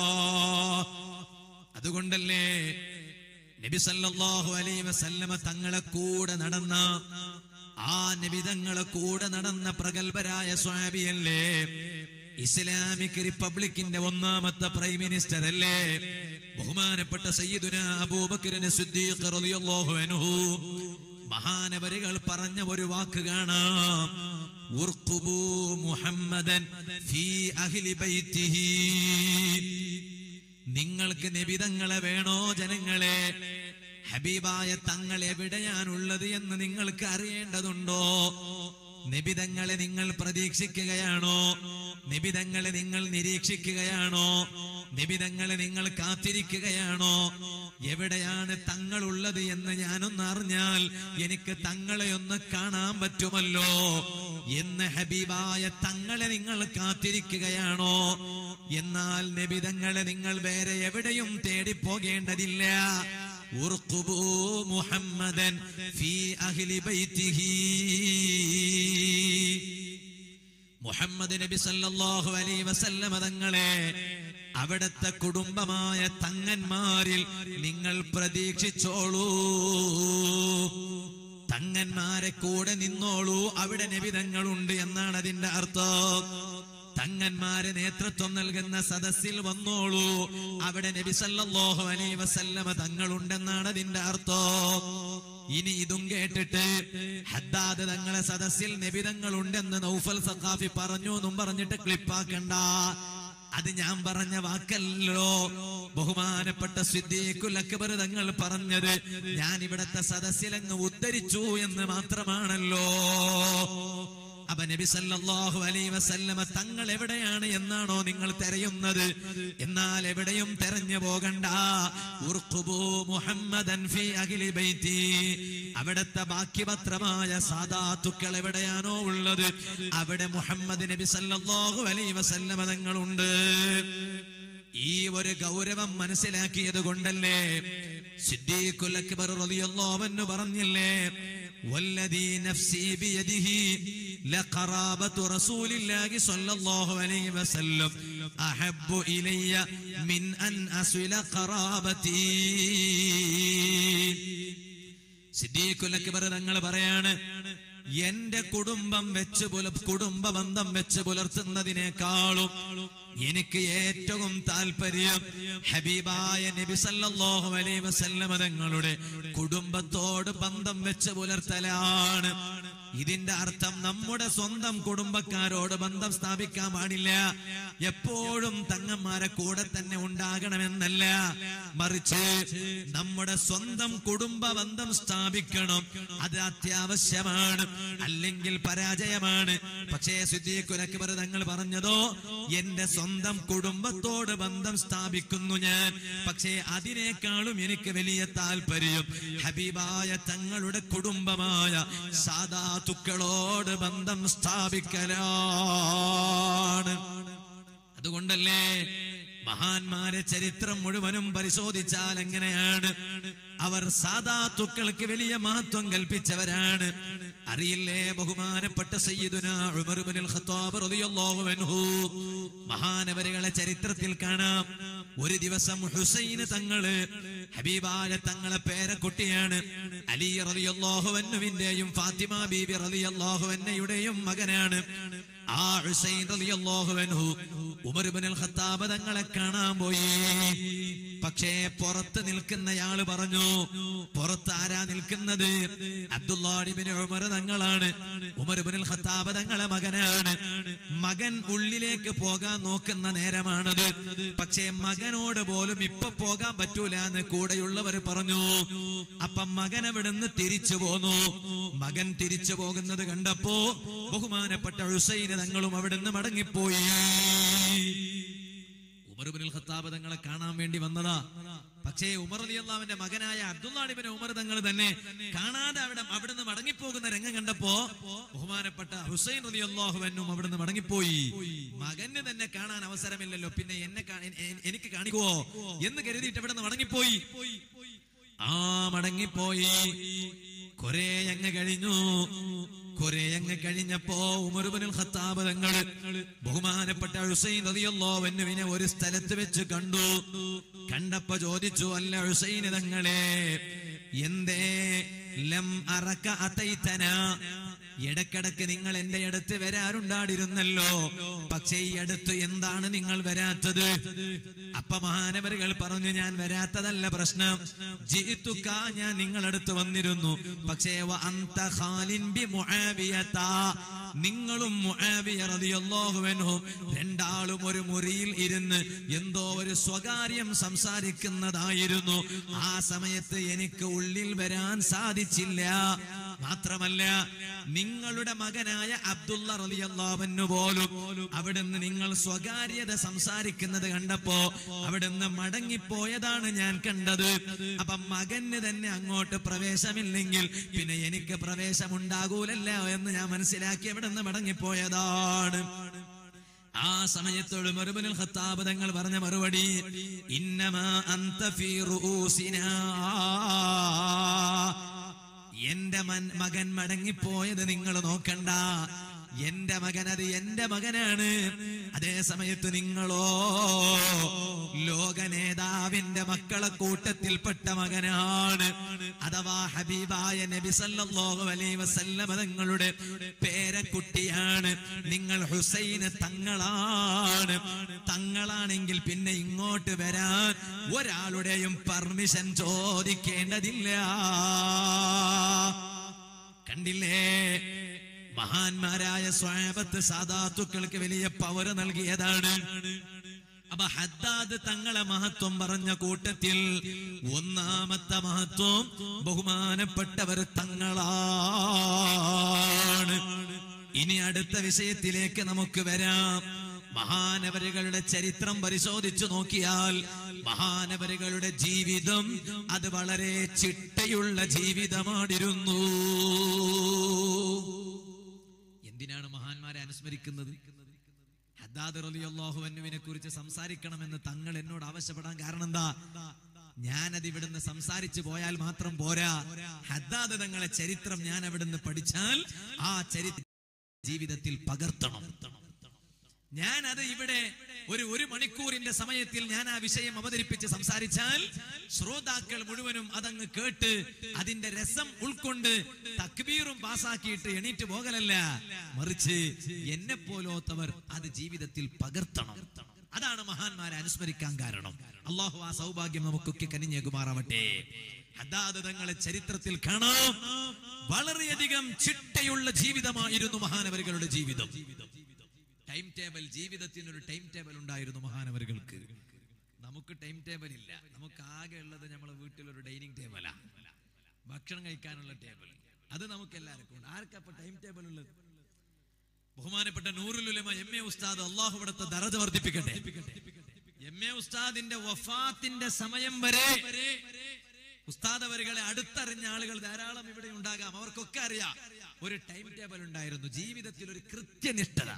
അതുകൊണ്ടല്ലേ നബി സല്ലല്ലാഹു അലൈഹി വസല്ലമ തങ്ങളെ കൂടെ നടന്ന, ആ നബി തങ്ങളെ കൂടെ നടന്ന പ്രഗൽഭരായ സ്വഹാബിയല്ലേ, ഇസ്ലാമിക് റിപ്പബ്ലിക്കിന്റെ ഒന്നാമത്തെ പ്രൈം മിനിസ്റ്റർ അല്ലേ, ബഹുമാനപ്പെട്ട സയ്യിദുനാ അബൂബക്കർ സിദ്ദീഖ് റളിയല്ലാഹു അൻഹു. മഹാനവരികൾ പറഞ്ഞ ഒരു വാക്ക് കാണാം, ഉർഖുബൂ മുഹമ്മദൻ ഫീ അഹ്ലി ബൈത്തിഹി. നിങ്ങൾക്ക് നബിതങ്ങളെ വേണോ ജനങ്ങളെ? ഹബീബായ തങ്ങൾ എവിടെയാണുള്ളത് എന്ന് നിങ്ങൾക്ക് അറിയേണ്ടതുണ്ടോ? നബിതങ്ങളെ നിങ്ങൾ പ്രതീക്ഷിക്കുകയാണോ? നബിതങ്ങളെ നിങ്ങൾ നിരീക്ഷിക്കുകയാണോ? നബിതങ്ങളെ നിങ്ങൾ കാത്തിരിക്കുകയാണോ? എവിടെയാണ് തങ്ങളുള്ളത് എന്ന് ഞാനൊന്ന് അറിഞ്ഞാൽ എനിക്ക് തങ്ങളെ ഒന്ന് കാണാൻ പറ്റുമല്ലോ എന്ന് ഹബീബായ തങ്ങളെ നിങ്ങൾ കാത്തിരിക്കുകയാണോ? എന്നാൽ നബിതങ്ങളെ നിങ്ങൾ വേറെ എവിടെയും തേടിപ്പോകേണ്ടതില്ല. ഉർഖുബൂ മുഹമ്മദൻ ഫീ അഹ്ലി ബൈത്തിഹി. മുഹമ്മദ് നബി സല്ലല്ലാഹു അലൈഹി വസല്ലമ തങ്ങളെ അവിടത്തെ കുടുംബമായ തങ്ങന്മാരിൽ നിങ്ങൾ പ്രതീക്ഷിച്ചോളൂ. തങ്ങന്മാരെ കൂടെ നിന്നോളൂ. അവിടെ നബി തങ്ങളുണ്ട് എന്നാണ് അതിന്റെ അർത്ഥം. തങ്ങന്മാരെ നേതൃത്വം നൽകുന്ന സദസ്സിൽ വന്നോളൂ. അവിടെ നബി സല്ലല്ലാഹു അലൈഹി വസല്ലമ തങ്ങളുണ്ടെന്നാണ് അതിന്റെ അർത്ഥം. ഇനി ഇതും കേട്ടിട്ട് ഹദ്ദാദ് തങ്ങളെ സദസ്സിൽ നബി തങ്ങളുണ്ടെന്ന് നൗഫൽ സഖാഫി പറഞ്ഞു എന്നും പറഞ്ഞിട്ട് ക്ലിപ്പാക്കണ്ട. അത് ഞാൻ പറഞ്ഞ വാക്കല്ലോ. ബഹുമാനപ്പെട്ട സിദ്ദീഖുൽ അക്ബർ തങ്ങൾ പറഞ്ഞത് ഞാൻ ഇവിടത്തെ സദസ്സിലങ്ങ് ഉദ്ധരിച്ചു എന്ന് മാത്രമാണല്ലോ. അപ്പൊ നബി സല്ലല്ലാഹു അലൈഹി വസല്ലമ തങ്ങൾ എവിടെയാണ് എന്നാണോ നിങ്ങൾ തിരയുന്നത്? എന്നാൽ എവിടെയും തെരഞ്ഞു പോകണ്ട. ഉർഖുബൂ മുഹമ്മദൻ ഫീ അഹ്ലി ബൈത്തി. അവിടത്തെ ബാക്കിപത്രമായ സാദാത്തുക്കൾ എവിടെയാണോ ഉള്ളത് അവിടെ മുഹമ്മദ് നബി സല്ലല്ലാഹു അലൈഹി വസല്ലമ തങ്ങളുണ്ട്. ഈ ഒരു ഗൗരവം മനസ്സിലാക്കിയത് കൊണ്ടല്ലേ സിദ്ദീഖുൽ അക്ബർ റളിയല്ലാഹു അൻഹു പറഞ്ഞില്ലേ, വല്ലദീ നഫ്സി ബിയദിഹി ലഖറാബത്തു റസൂലില്ലാഹി സ്വല്ലല്ലാഹു അലൈഹി വസല്ലം അഹബ്ബു ഇലയ്യ മിൻ അൻ അസ്വില ഖറാബതി. സിദ്ദീഖുൽ അക്ബർ തങ്ങൾ പറയാണ്, എന്റെ കുടുംബ ബന്ധം വെച്ച് പുലർത്തുന്നതിനേക്കാളും എനിക്ക് ഏറ്റവും താല്പര്യം ഹബീബായ നബി സല്ലല്ലാഹു അലൈഹി വസല്ലമ തങ്ങളുടെ കുടുംബത്തോട് ബന്ധം വെച്ച് പുലർത്തലാണ്. ഇതിന്റെ അർത്ഥം നമ്മുടെ സ്വന്തം കുടുംബക്കാരോട് ബന്ധം സ്ഥാപിക്കാൻ പാടില്ല, എപ്പോഴും തങ്ങന്മാരെ കൂടെ തന്നെ ഉണ്ടാകണമെന്നല്ല, മറിച്ച് നമ്മുടെ സ്വന്തം കുടുംബ ബന്ധം സ്ഥാപിക്കണം. അത് അത്യാവശ്യമാണ്, അല്ലെങ്കിൽ പരാജയമാണ്. പക്ഷേ സിദ്ദീഖുൽ അക്ബർ തങ്ങൾ പറഞ്ഞതോ, എന്റെ സ്വന്തം കുടുംബത്തോട് ബന്ധം സ്ഥാപിക്കുന്നു ഞാൻ, പക്ഷേ അതിനേക്കാളും എനിക്ക് വലിയ താല്പര്യം ഹബീബായ തങ്ങളുടെ കുടുംബമായ സാദാത്തുക്കളോട് ബന്ധം സ്ഥാപിക്കലാണ്. അതുകൊണ്ടല്ലേ മഹാന്മാരെ ചരിത്രം മുഴുവനും പരിശോധിച്ചാൽ എങ്ങനെയാണ്? അവർ സാദാത്തുക്കൾക്ക് വലിയ മഹത്വം കൽപ്പിച്ചവരാണ്. അറിയില്ലേ, ബഹുമാനപ്പെട്ട സയ്യിദുനാ ഉമർ ഇബ്നുൽ ഖത്താബ് റളിയല്ലാഹു അൻഹു മഹാനവരുകളെ ചരിത്രത്തിൽ കാണാം. ഒരു ദിവസം ഹുസൈൻ തങ്ങള്, ഹബീബായ തങ്ങളെ പേരക്കുട്ടിയാണ്, അലി റളിയല്ലാഹു അൻഹുവിന്റെയും ഫാത്തിമ ബീബി റളിയല്ലാഹു അൻഹയുടെയും മകനാണ്. ആ ഹുസൈൻ റളിയല്ലാഹു അൻഹു ഉമർ ഇബ്നുൽ ഖത്താബ് തങ്ങളെ കാണാൻ പോയി. പക്ഷേ പുറത്ത് നിൽക്കുന്നയാള് പറഞ്ഞു, പുറത്ത് ആരാ നിൽക്കുന്നത്? അബ്ദുല്ലാഹ് ഇബ്നു ഉമർ തങ്ങളാണ്, ഉമർ ഇബ്നുൽ ഖത്താബ് തങ്ങളെ മകനാണ്. മകൻ ഉള്ളിലേക്ക് പോകാൻ നോക്കുന്ന നേരമാണത്. പക്ഷേ മകനോട് പോലും ഇപ്പൊ പോകാൻ പറ്റൂല എന്ന് കൂടെയുള്ളവർ പറഞ്ഞു. അപ്പം മകൻ അവിടുന്ന് തിരിച്ചു പോന്നു. മകൻ തിരിച്ചു പോകുന്നത് കണ്ടപ്പോ ബഹുമാനപ്പെട്ട ഹുസൈൻ തങ്ങളും അവിടുന്ന് മടങ്ങിപ്പോയി. ഉമർ ഇബ്നുൽ ഖത്താബ് തങ്ങളെ കാണാൻ വേണ്ടി വന്നതാ. പക്ഷേ ഉമർ റളിയല്ലാഹുവിന്റെ മകനായ അബ്ദുല്ലാഹ് ഇബ്നു ഉമർ തങ്ങൾ തന്നെ കാണാതെ അവിടുന്ന് മടങ്ങിപ്പോകുന്ന രംഗം കണ്ടപ്പോ ബഹുമാനപ്പെട്ട ഹുസൈൻ റളിയല്ലാഹു അൻഹു അവിടുന്ന് മടങ്ങിപ്പോയി. മകന് തന്നെ കാണാൻ അവസരമില്ലല്ലോ, പിന്നെ എനിക്ക് കാണിക്കുവോ എന്ന് കരുതിയിട്ട് അവിടുന്ന് മടങ്ങിപ്പോയി. മടങ്ങിപ്പോയി. കുറെ അങ്ങ് കഴിഞ്ഞപ്പോ ഉമർ ഇബ്നുൽ ഖത്താബ് തങ്ങൾ ബഹുമാനപ്പെട്ട ഹുസൈൻ റളിയല്ലാഹു അൻഹുവിനെ ഒരു സ്ഥലത്ത് വെച്ച് കണ്ടപ്പോ ചോദിച്ചു, അല്ല ഹുസൈൻ തങ്ങളെ, എന്തേ ലം അറക അതൈതന, ഇടക്കിടക്ക് നിങ്ങൾ എന്റെ അടുത്ത് വരാറുണ്ടായിരുന്നല്ലോ, പക്ഷേ ഈ അടുത്ത് എന്താണ് നിങ്ങൾ വരാത്തത്? അപ്പൊ മഹാനവരുകൾ പറഞ്ഞു, ഞാൻ വരാത്തതല്ല പ്രശ്നം, ജിഇതുക, ഞാൻ നിങ്ങളടുത്ത് വന്നിരുന്നു, പക്ഷേ വ അൻത ഖാലിൻ ബി മുആവിയത, നിങ്ങളും മുആവിയ റളിയല്ലാഹു അൻഹു രണ്ടാളും ഒരു മുറിയിൽ ഇരുന്ന് എന്തോ ഒരു സ്വകാര്യം സംസാരിക്കുന്നതായിരുന്നു. ആ സമയത്ത് എനിക്ക് ഉള്ളിൽ വരാൻ സാധിച്ചില്ല. മാത്രമല്ല, നിങ്ങളുടെ മകനായ അബ്ദുള്ള റളിയല്ലാഹു അൻഹു പോലും അവിടുന്ന് നിങ്ങൾ സ്വകാര്യത സംസാരിക്കുന്നത് കണ്ടപ്പോ അവിടുന്ന് മടങ്ങിപ്പോയതാണ് ഞാൻ കണ്ടത്. അപ്പൊ മകന് തന്നെ അങ്ങോട്ട് പ്രവേശമില്ലെങ്കിൽ പിന്നെ എനിക്ക് പ്രവേശമുണ്ടാകൂലല്ലോ എന്ന് ഞാൻ മനസ്സിലാക്കി അവിടുന്ന് മടങ്ങിപ്പോയതാണ്. ആ സമയത്ത് ഉമർ ഇബ്നുൽ ഖത്താബ് തങ്ങൾ പറഞ്ഞ മറുപടി, ഇന്നമാ അൻത ഫീ റൂസിനാ, എന്റെ മകൻ മടങ്ങിപ്പോയത് നിങ്ങൾ നോക്കണ്ട, എന്റെ മകൻ അത് എന്റെ മകനാണ്. അതേ സമയത്ത് നിങ്ങളോ ലോക നേതാവിന്റെ മക്കളെ കൂട്ടത്തിൽപ്പെട്ട മകനാണ്. അഥവാ ഹബീബായ നബി സല്ലല്ലാഹു അലൈഹി വസല്ലം തങ്ങളുടെ പേരക്കുട്ടിയാണ്. നിങ്ങൾ ഹുസൈൻ തങ്ങളാണെങ്കിൽ പിന്നെ ഇങ്ങോട്ട് വരാൻ ഒരാളുടെയും പെർമിഷൻ ചോദിക്കേണ്ടതില്ല. കണ്ടില്ലേ, മഹാന്മാരായ സ്വഹാബത്ത് സാദാത്തുക്കൾക്ക് വലിയ പവർ നൽകിയതാണ്. അപ്പൊ ഹദ്ദാദ് തങ്ങളെ മഹത്വം പറഞ്ഞ കൂട്ടത്തിൽ ഒന്നാമത്തെ മഹത്വം ബഹുമാനപ്പെട്ടവർ തങ്ങളാണ്. ഇനി അടുത്ത വിഷയത്തിലേക്ക് നമുക്ക് വരാം. മഹാനവരുകളുടെ ചരിത്രം പരിശോധിച്ചു നോക്കിയാൽ മഹാനവരുകളുടെ ജീവിതം അത് വളരെ ചിട്ടയുള്ള ജീവിതമായിരുന്നു. എന്തിനാണ് മഹാന്മാരെ അനുസ്മരിക്കുന്നത്? ഹദ്ദാദ് റളിയല്ലാഹു അൻഹുവിനെ കുറിച്ച് സംസാരിക്കണമെന്ന് തങ്ങൾ എന്നോട് ആവശ്യപ്പെടാൻ കാരണം എന്താ? ഞാനത് ഇവിടുന്ന് സംസാരിച്ചു പോയാൽ മാത്രം പോരാ, ഹദ്ദാദ് തങ്ങളെ ചരിത്രം ഞാൻ അവിടുന്ന് പഠിച്ചാൽ ആ ചരിത്രം ജീവിതത്തിൽ പകർത്തണം. ഞാൻ അത് ഇവിടെ ഒരു മണിക്കൂറിന്റെ സമയത്തിൽ ഞാൻ ആ വിഷയം അവതരിപ്പിച്ച് സംസാരിച്ചാൽ ശ്രോതാക്കൾ മുഴുവനും അതങ്ങ് കേട്ട് അതിന്റെ രസം ഉൾക്കൊണ്ട് തക്ബീറും പാസാക്കിയിട്ട് എണീറ്റ് പോകലല്ല, മറിച്ച് എന്നെ പോലോത്തവർ അത് ജീവിതത്തിൽ പകർത്തണം. അതാണ് മഹാന്മാരെ അനുസ്മരിക്കാൻ കാരണം. അള്ളാഹു ആ സൗഭാഗ്യം നമുക്കൊക്കെ കനിഞ്ഞേകുമാറാവട്ടെ. ഹദ്ദാദ് തങ്ങളെ ചരിത്രത്തിൽ കാണാം. വളരെയധികം ചിട്ടയുള്ള ജീവിതമായിരുന്നു മഹാനവരുകളുടെ ജീവിതം. ടൈം ടേബിൾ, ജീവിതത്തിനൊരു ടൈം ടേബിൾ ഉണ്ടായിരുന്നു മഹാനവരുകൾക്ക്. നമുക്ക് ടൈം ടേബിൾ ഇല്ല. നമുക്ക് ആകെ ഉള്ളത് നമ്മളെ വീട്ടിലൊരു ഡൈനിങ് ടേബിളാ, ഭക്ഷണം കഴിക്കാനുള്ള ടേബിൾ. അത് നമുക്ക് എല്ലാവർക്കും ഉണ്ട്. ആർക്കപ്പ ടൈം ടേബിൾ ഉള്ളത്? ബഹുമാനപ്പെട്ട നൂറുൽ ഉലമ എം.എ. ഉസ്താദ്, അള്ളാഹു ഇവിടുത്തെ ദറജ വർദ്ധിപ്പിക്കട്ടെ, എം.എ. ഉസ്താദിന്റെ വഫാത്തിന്റെ സമയം വരെ ഉസ്താദ് അവരുകളെ അടുത്തറിഞ്ഞ ആളുകൾ ധാരാളം ഇവിടെ ഉണ്ടാകാം. അവർക്കൊക്കെ അറിയാം ഒരു ടൈം ടേബിൾ ഉണ്ടായിരുന്നു. ജീവിതത്തിൽ ഒരു കൃത്യനിഷ്ഠത.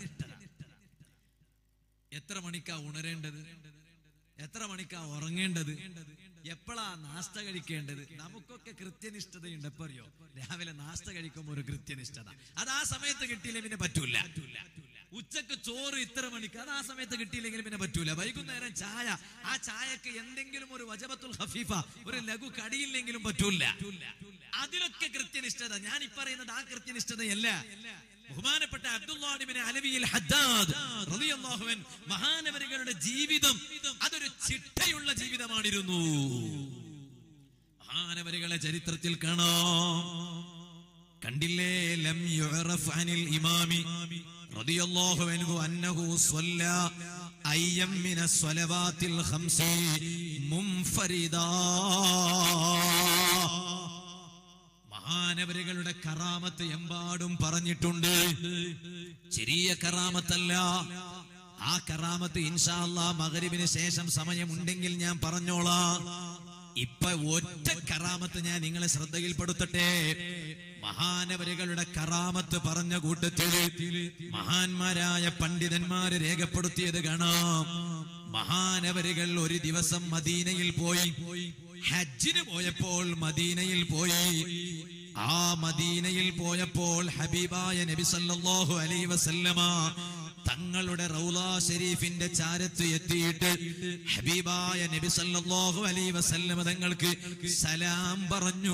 എത്ര മണിക്കാ ഉണരേണ്ടത്, എത്ര മണിക്കാ ഉറങ്ങേണ്ടത്, എപ്പോഴാ നാസ്ത കഴിക്കേണ്ടത്. നമുക്കൊക്കെ കൃത്യനിഷ്ഠതയുണ്ട്. എപ്പോ അറിയോ? രാവിലെ നാസ്ത കഴിക്കുമ്പോൾ ഒരു കൃത്യനിഷ്ഠത. അത് ആ സമയത്ത് കിട്ടിയില്ലെങ്കിൽ പിന്നെ പറ്റൂല. ഉച്ചക്ക് ചോറ് ഇത്ര മണിക്ക്, അത് ആ സമയത്ത് കിട്ടിയില്ലെങ്കിൽ പിന്നെ പറ്റൂല. വൈകുന്നേരം ചായ, ആ ചായക്ക് എന്തെങ്കിലും ഒരു വജബത്തുൽ ഖഫീഫ, ഒരു ലഘു കടിയില്ലെങ്കിലും പറ്റൂല. അതിലൊക്കെ കൃത്യനിഷ്ഠത. ഞാൻ ഈ പറയുന്നത് ആ കൃത്യനിഷ്ഠതയല്ല. ബഹുമാനപ്പെട്ട അബ്ദുല്ലാഹ് ഇബ്നു അലവിൽ ഹദ്ദാദ് റളിയല്ലാഹു അൻഹു മഹാനവരുകളുടെ ജീവിതം അതൊരു ചിട്ടയുള്ള ജീവിതമായിരുന്നു. മഹാനവരുകളെ ചരിത്രത്തിൽ കാണാം. കണ്ടില്ലേ, ലം യുഅറഫ് അനിൽ ഇമാമി റളിയല്ലാഹു അൻഹു അന്നഹു സ്വല്ല അയ്യം മിനസ് സ്വലവാത്തിൽ ഖംസി മുൻഫരിദാ. മഹാനവരുകളുടെ കറാമത്ത് എമ്പാടും പറഞ്ഞിട്ടുണ്ട്. ചെറിയ കറാമത്തല്ല. ആ കറാമത്ത് ഇൻഷാ അല്ലാഹ് മഗ്രിബിന് ശേഷം സമയമുണ്ടെങ്കിൽ ഞാൻ പറഞ്ഞോളാം. ഇപ്പൊ ഒറ്റ കറാമത്ത് ഞാൻ നിങ്ങളെ ശ്രദ്ധയിൽപ്പെടുത്തട്ടെ. മഹാനവരുകളുടെ കറാമത്ത് പറഞ്ഞ കൂട്ടത്തിൽ മഹാന്മാരായ പണ്ഡിതന്മാര് രേഖപ്പെടുത്തിയത് കാണാം. മഹാനവരുകൾ ഒരു ദിവസം മദീനയിൽ പോയി, ഹജ്ജിന് പോയപ്പോൾ മദീനയിൽ പോയി. ആ മദീനയിൽ പോയപ്പോൾ ഹബീബായ നബി സല്ലല്ലാഹു അലൈഹി വസല്ലമ തങ്ങളുടെ റൗള ശരീഫിന്റെ ചാരത്ത് എത്തിയിട്ട് ഹബീബായ നബി സല്ലല്ലാഹു അലൈഹി വസല്ലമ തങ്ങൾക്ക് സലാം പറഞ്ഞു.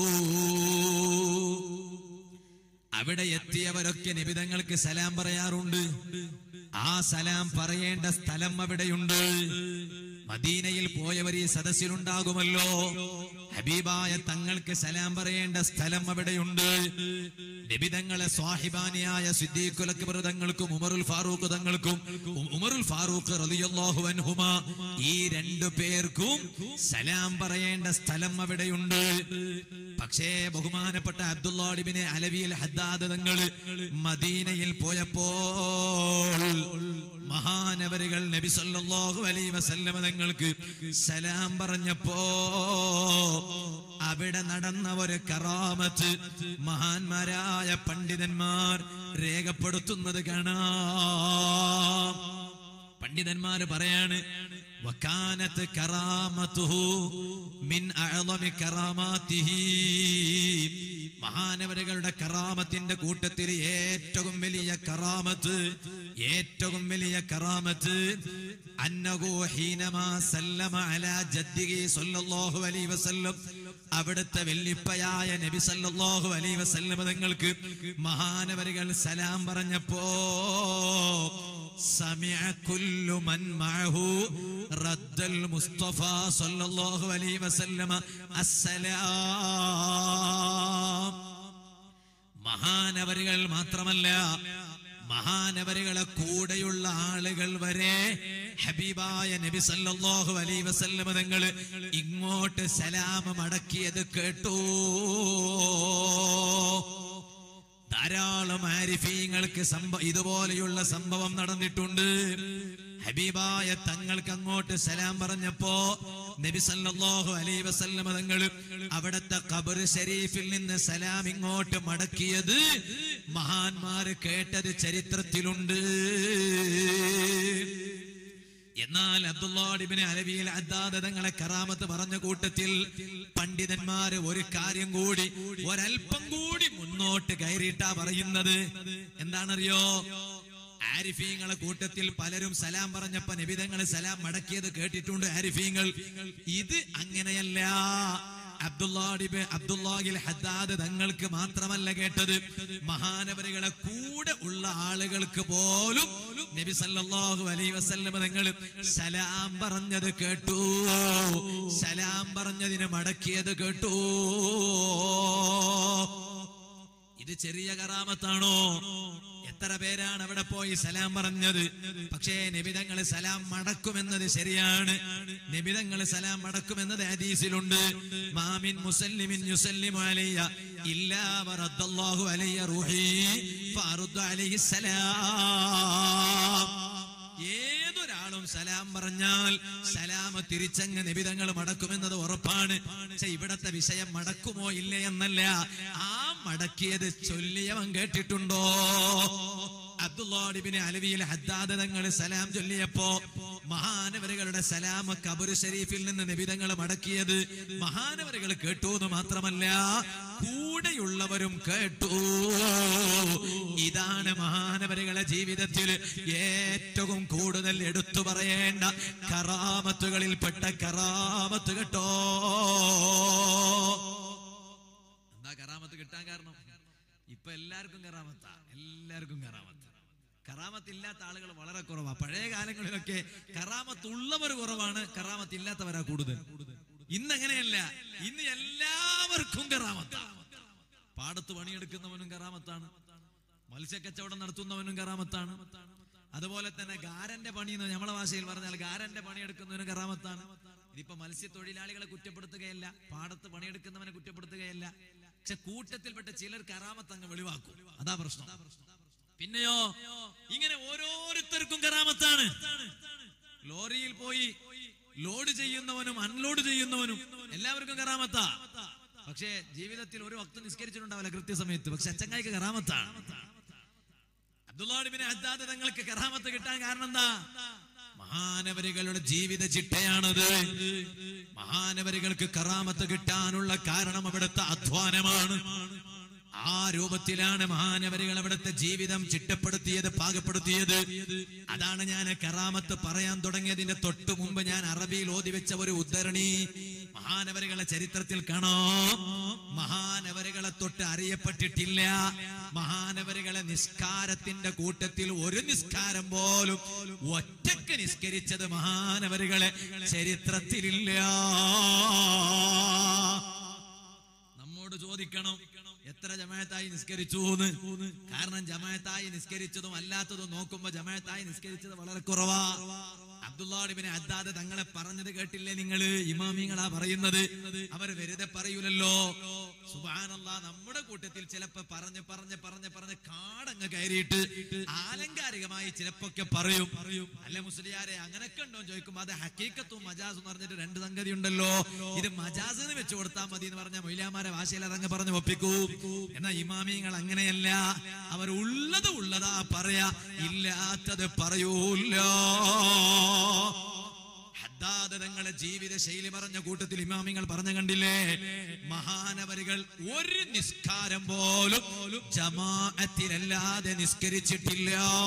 അവിടെ എത്തിയവരൊക്കെ നബി തങ്ങൾക്ക് സലാം പറയാറുണ്ട്. ആ സലാം പറയേണ്ട സ്ഥലം അവിടെയുണ്ട്. മദീനയിൽ പോയവർ ഈ സദസ്സിലുണ്ടാകുമല്ലോ. ഹബീബായ തങ്ങൾക്ക് സലാം പറയേണ്ട സ്ഥലം അവിടെയുണ്ട്. നബി തങ്ങളെ സ്വാഹിബാനിയായ സിദ്ദീഖുൽ അക്ബർ തങ്ങൾക്കും ഉമറുൽ ഫാറൂഖ് തങ്ങൾക്കും, ഉമറുൽ ഫാറൂഖ് റളിയല്ലാഹു അൻഹുമാ, ഈ രണ്ടു പേർക്കും സലാം പറയേണ്ട സ്ഥലം അവിടെയുണ്ട്. പക്ഷേ ബഹുമാനപ്പെട്ട അബ്ദുല്ലാഹ് ഇബ്നു അലവിൽ ഹദ്ദാദ് തങ്ങൾ മദീനയിൽ പോയപ്പോൾ മഹാനവരുകൾ നബി സല്ലല്ലാഹു അലൈഹി വസല്ലമ തങ്ങൾക്ക് സലാം പറഞ്ഞപ്പോ അവിടെ നടന്ന ഒരു കറാമത്ത് മഹാന്മാരായ പണ്ഡിതന്മാർ രേഖപ്പെടുത്തുന്നത് കാണാം. പണ്ഡിതന്മാര് പറയാണ്, വകാനത്ത് കറാമത്തുഹു മിൻ അഅളമി കറാമാതിഹി. മഹാനവരുകളുടെ കറാമത്തിന്റെ കൂട്ടത്തിൽ ഏറ്റവും വലിയ കറാമത്ത് അന്നഹു ഹീനമാ സല്ലമ അലാ ജദ്ദിഹി സല്ലല്ലാഹു അലൈഹി വസല്ലം, അവിടുത്തെ വെല്ലിപ്പയായ നബി സല്ലല്ലാഹു അലൈഹി വസല്ലം തങ്ങൾക്ക് മഹാനവരുകൾ സലാം പറഞ്ഞപ്പോ സമിഅ കുല്ലു മൻ മഅഹു റദ്ദൽ മുസ്തഫ സല്ലല്ലാഹു അലൈഹി വസല്ലം അസ്സലാം. മഹാനവരുകൾ മാത്രമല്ല, മഹാനവരുകളെ കൂടെയുള്ള ആളുകൾ വരെ ഹബീബായ നബി സല്ലല്ലാഹു അലൈഹി വസല്ലം തങ്ങൾ ഇങ്ങോട്ട് സലാം മടക്കിയത് കേട്ടു. ധാരാളം ആരിഫീങ്ങൾക്ക് ഇതുപോലെയുള്ള സംഭവം നടന്നിട്ടുണ്ട്. ഹബീബായ തങ്ങൾക്ക് അങ്ങോട്ട് സലാം പറഞ്ഞപ്പോ നബി സല്ലല്ലാഹു അലൈഹി വസല്ലം തങ്ങൾ അവിടത്തെ ഖബർ ശരീഫിൽ നിന്ന് സലാം ഇങ്ങോട്ട് മടക്കിയത് മഹാന്മാര് കേട്ടത് ചരിത്രത്തിലുണ്ട്. എന്നാൽ അബ്ദുല്ലാഹ് ഇബ്നു അലവിൽ ഹദ്ദാദ് തങ്ങളെ കറാമത്ത് പറഞ്ഞ കൂട്ടത്തിൽ പണ്ഡിതന്മാര് ഒരു കാര്യം കൂടി, ഒരൽപ്പം കൂടി മുന്നോട്ട് കയറിയിട്ടാ പറയുന്നത്. എന്താണറിയോ? ആരിഫീങ്ങളെ കൂട്ടത്തിൽ പലരും സലാം പറഞ്ഞപ്പോ നബി തങ്ങളെ സലാം മടക്കിയത് കേട്ടിട്ടുണ്ട് ആരിഫീങ്ങൾ. ഇത് അങ്ങനെയല്ല. അബ്ദുല്ലാഹിൽ ഹദ്ദാദ് തങ്ങൾക്ക് മാത്രമല്ല കേട്ടത്, മഹാനവരികളെ കൂടെ ഉള്ള ആളുകൾക്ക് പോലും നബി സല്ലല്ലാഹു അലൈഹി വസല്ലം തങ്ങൾ സലാം പറഞ്ഞത് കേട്ടു, സലാം പറഞ്ഞതിന് മടക്കിയത് കേട്ടു. ഇത് ചെറിയ കറാമത്താണോ? എത്ര പേരാണ് അവിടെ പോയി സലാം പറഞ്ഞത്? പക്ഷേ നബിതങ്ങൾ സലാം മടക്കുമെന്നത് ശരിയാണ്. നബിതങ്ങൾ സലാം മടക്കുമെന്നത് ഹദീസിലുണ്ട്. മാമിൻ മുസല്ലിമിൻ യുസല്ലിമു അലയ്യ ഇല്ലാ വറദ്ദല്ലാഹു അലയ്യ റൂഹി ഫഅറുദ്ദു അലൈഹി സലാം. ഏതൊരാളും സലാം പറഞ്ഞാൽ സലാം തിരിച്ചങ്ങ് നബിതങ്ങൾ മടക്കുമെന്നത് ഉറപ്പാണ്. പക്ഷെ ഇവിടത്തെ വിഷയം മടക്കുമോ ഇല്ലേ എന്നല്ല, ആ മടക്കിയത് ചൊല്ലിയവൻ കേട്ടിട്ടുണ്ടോ? അബ്ദുല്ലാഹ് ഇബ്നു അലവിയിൽ ഹദ്ദാദ് തങ്ങൾ സലാം ചൊല്ലിയപ്പോ മഹാനവരുകളുടെ സലാം ഖബർ ശരീഫിൽ നിന്ന് നബിതങ്ങൾ മടക്കിയത് മഹാനവരുകൾ കേട്ടു എന്ന് മാത്രമല്ല, കൂടെയുള്ളവരും കേട്ടു. ഇതാണ് മഹാനവരുകളുടെ ജീവിതത്തിൽ ഏറ്റവും കൂടുതൽ എടുത്തു പറയേണ്ട കറാമത്തുകളിൽപ്പെട്ട കറാമത്ത് കേട്ടോ. എന്താ കറാമത്ത് കിട്ടാൻ കാരണം? ഇപ്പൊ എല്ലാവർക്കും കറാമത്താ, എല്ലാവർക്കും കറാമത്ത്. കറാമത്തില്ലാത്ത ആളുകൾ വളരെ കുറവാണ്. പഴയ കാലങ്ങളിലൊക്കെ കറാമത്ത് ഉള്ളവർ കുറവാണ്, കറാമത്ത് ഇല്ലാത്തവരാ കൂടുതൽ. ഇന്നങ്ങനെയല്ല, ഇന്ന് എല്ലാവർക്കും കറാമത്താണ്. പാടത്ത് പണിയെടുക്കുന്നവനും കറാമത്താണ്, മത്സ്യക്കച്ചവടം നടത്തുന്നവനും കറാമത്താണ്. അതുപോലെ തന്നെ ഗാരന്റെ പണി എന്ന് നമ്മളെ ഭാഷയിൽ പറഞ്ഞാൽ ഗാരന്റെ പണിയെടുക്കുന്നവനും കറാമത്താണ്. ഇതിപ്പോ മത്സ്യത്തൊഴിലാളികളെ കുറ്റപ്പെടുത്തുകയല്ല, പാടത്ത് പണിയെടുക്കുന്നവനെ കുറ്റപ്പെടുത്തുകയല്ല. പക്ഷെ കൂട്ടത്തിൽപ്പെട്ട ചിലർ കറാമത്ത് അങ്ങ് വെളിവാക്കും, അതാ പ്രശ്നം. പിന്നെയോ ഇങ്ങനെ ഓരോരുത്തർക്കും കറാമത്താണ്. ലോറിയിൽ പോയി ലോഡ് ചെയ്യുന്നവനും അൺലോഡ് ചെയ്യുന്നവനും എല്ലാവർക്കും കറാമത്താ. പക്ഷേ ജീവിതത്തിൽ ഒരു വക്ത് നിസ്കരിച്ചിട്ടുണ്ടാവില്ല കൃത്യസമയത്ത്, പക്ഷെ അച്ചങ്ങായിക്ക് കറാമത്താണ്. അബ്ദുല്ലാഹ് ഇബ്നു ഹദ്ദാദ് തങ്ങൾക്ക് കറാമത്ത് കിട്ടാൻ കാരണം എന്താ? മഹാനവരികളുടെ ജീവിത ചിട്ടയാണത്. മഹാനവരികൾക്ക് കറാമത്ത് കിട്ടാനുള്ള കാരണം അവിടുത്തെ അധ്വാനമാണ്. ആ രൂപത്തിലാണ് മഹാനവരികൾ അവിടുത്തെ ജീവിതം ചിട്ടപ്പെടുത്തിയത്, പാകപ്പെടുത്തിയത്. അതാണ് ഞാൻ കറാമത്ത് പറയാൻ തുടങ്ങിയതിന്റെ തൊട്ടു മുമ്പ് ഞാൻ അറബിയിൽ ഓതി വെച്ച ഒരു ഉദ്ധരണി മഹാനവരികളെ ചരിത്രത്തിൽ കാണാം. മഹാനവരികളെ തൊട്ട് അറിയപ്പെട്ടിട്ടില്ല. മഹാനവരികളെ നിസ്കാരത്തിന്റെ കൂട്ടത്തിൽ ഒരു നിസ്കാരം പോലും ഒറ്റക്ക് നിസ്കരിച്ചത് മഹാനവരികളെ ചരിത്രത്തിലില്ല. നമ്മോട് ചോദിക്കണം എത്ര ജമാഅത്തായി നിസ്കരിച്ചു എന്ന്. കാരണം ജമാഅത്തായി നിസ്കരിച്ചതും അല്ലാത്തതും നോക്കുമ്പോ ജമാഅത്തായി നിസ്കരിച്ചത് വളരെ കുറവാ. അബ്ദുല്ലാഹ് ഇബ്നു ഹദ്ദാദ് തങ്ങളെ പറഞ്ഞത് കേട്ടില്ലേ നിങ്ങള്? ഇമാമിങ്ങളാ പറയുന്നത്, അവർ വെറുതെ പറയൂലല്ലോ. സുബ്ഹാനല്ലാഹ്, നമ്മുടെ കൂട്ടത്തിൽ ചിലപ്പോ പറഞ്ഞ് പറഞ്ഞ് പറഞ്ഞ് പറഞ്ഞ് കാടങ്ങ് കയറിയിട്ട് ആലങ്കാരികമായി ചിലപ്പൊക്കെ പറയും. അല്ലെ മുസ്ലിയാരെ അങ്ങനൊക്കെ ഉണ്ടോ ചോദിക്കുമ്പോ അത് ഹക്കീക്കത്തും മജാസും എന്ന് പറഞ്ഞിട്ട് രണ്ട് സംഗതി ഉണ്ടല്ലോ. ഇത് മജാസിന് വെച്ചു കൊടുത്താൽ മതി എന്ന് പറഞ്ഞ മൊയ്ലാമാരെ ഭാഷയിൽ അതങ്ങ് പറഞ്ഞ് ഒപ്പിക്കൂ. എന്നാ ഇമാമിങ്ങൾ അങ്ങനെയല്ല, അവർ ഉള്ളത് ഉള്ളതാ പറയാ, ഇല്ലാത്തത് പറയൂല്ല. ഹദ്ദാദ് തങ്ങളെ ജീവിത ശൈലി പറഞ്ഞ കൂട്ടത്തിൽ ഇമാമിങ്ങൾ പറഞ്ഞ കണ്ടില്ലേ? മഹാനവരികൾ ഒരു നിസ്കാരം പോലും ജമാഅത്തിലല്ലാതെ നിസ്കരിച്ചിട്ടില്ല.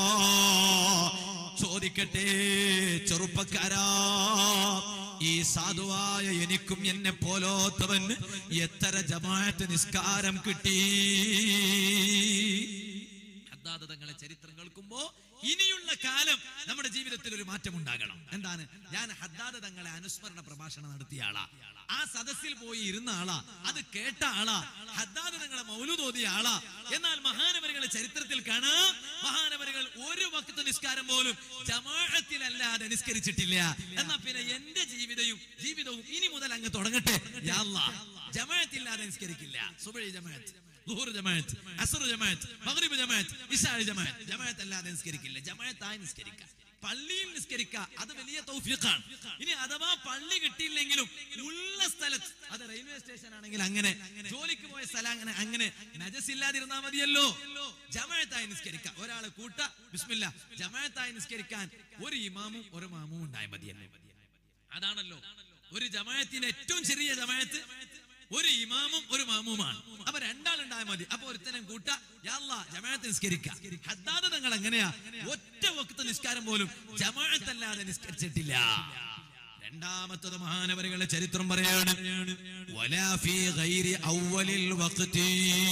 ചോദിക്കട്ടെ ചെറുപ്പക്കാരാ, ഈ സാധുവായ എനിക്കും എന്നെ പോലോത്തവൻ എത്ര ജമാഅത്ത് നിസ്കാരം കിട്ടി? ഹദ്ദാദ് തങ്ങളെ ചരിത്രം കേൾക്കുമ്പോ ഇനിയുള്ള കാലം നമ്മുടെ ജീവിതത്തിൽ ഒരു മാറ്റം ഉണ്ടാകണം. എന്താണ്? ഞാൻ ഹദ്ദാദ് തങ്ങളെ അനുസ്മരണ പ്രഭാഷണം നടത്തിയ ആളാ, ആ സദസ്സിൽ പോയി ഇരുന്ന ആളാ, അത് കേട്ട ആളാ, ഹദ്ദാദ് തങ്ങളെ മൗലൂദ് ഓതിയ ആളാ. എന്നാൽ മഹാനവരികളെ ചരിത്രത്തിൽ കാണാം, മഹാനവരികൾ ഒരു വക്ത് നിസ്കാരം പോലും ജമാഅത്തിലല്ലാതെ നിസ്കരിച്ചിട്ടില്ല. എന്നാ പിന്നെ എന്റെ ജീവിതവും ഇനി മുതൽ അങ്ങ് തുടങ്ങട്ടെ. യാ അല്ലാഹ്, ജമാഅത്തില്ലാതെ നിസ്കരിക്കില്ല. സുബ്ഹി ജമാഅത്ത്, ളുഹർ ജമാഅത്ത്, അസ്ർ ജമാഅത്ത്, മഗ്രിബ് ജമാഅത്ത്, ഇശാ ജമാഅത്ത്. ജമാഅത്ത് അല്ലാതെ നിസ്കരിക്കില്ല. ജമാഅത്തായി നിസ്കരിക്കുക, പള്ളിയിൽ നിസ്കരിക്കുക, അത് വലിയ തൗഫീഖാണ്. ഇനി അഥവാ പള്ളി കിട്ടിയില്ലെങ്കിലും ഉള്ള സ്ഥലത്ത്, അത് റെയിൽവേ സ്റ്റേഷൻ ആണെങ്കിൽ അങ്ങനെ, ജോലിക്ക് പോയ സ്ഥലം അങ്ങനെ നജസ് ഇല്ലാതിരുന്നാ മതിയല്ലോ. ജമാഅത്തായി നിസ്കരിക്കുക, ഒരാളെ കൂട്ട ബിസ്മില്ലാ, ജമാഅത്തായി നിസ്കരിക്കാൻ ഒരു ഇമാമും ഒരു മാമും ഉണ്ടായ മതിയല്ലോ. അതാണല്ലോ ഒരു ജമാഅത്തിന്റെ ഏറ്റവും ചെറിയ ജമാഅത്ത്, ഒരു ഇമാമും ഒരു മാമുമാണ്. അപ്പൊ രണ്ടാളുണ്ടായ മതി. അപ്പൊ ഒരുത്തനും കൂട്ട യാ അല്ലാഹ് ജമാഅത്ത് നിസ്കരിക്കുക. ഹദ്ദാദ് തങ്ങൾ എങ്ങനെയാ? ഒറ്റ വക്ത് നിസ്കാരം പോലും ജമാഅത്ത് അല്ലാതെ നിസ്കരിച്ചിട്ടില്ല. രണ്ടാമത്തത് മഹാനവരുകളുടെ ചരിത്രം പറയാണ്, വലാ ഫീ ഗൈരി അവ്വലിൽ വഖ്തി,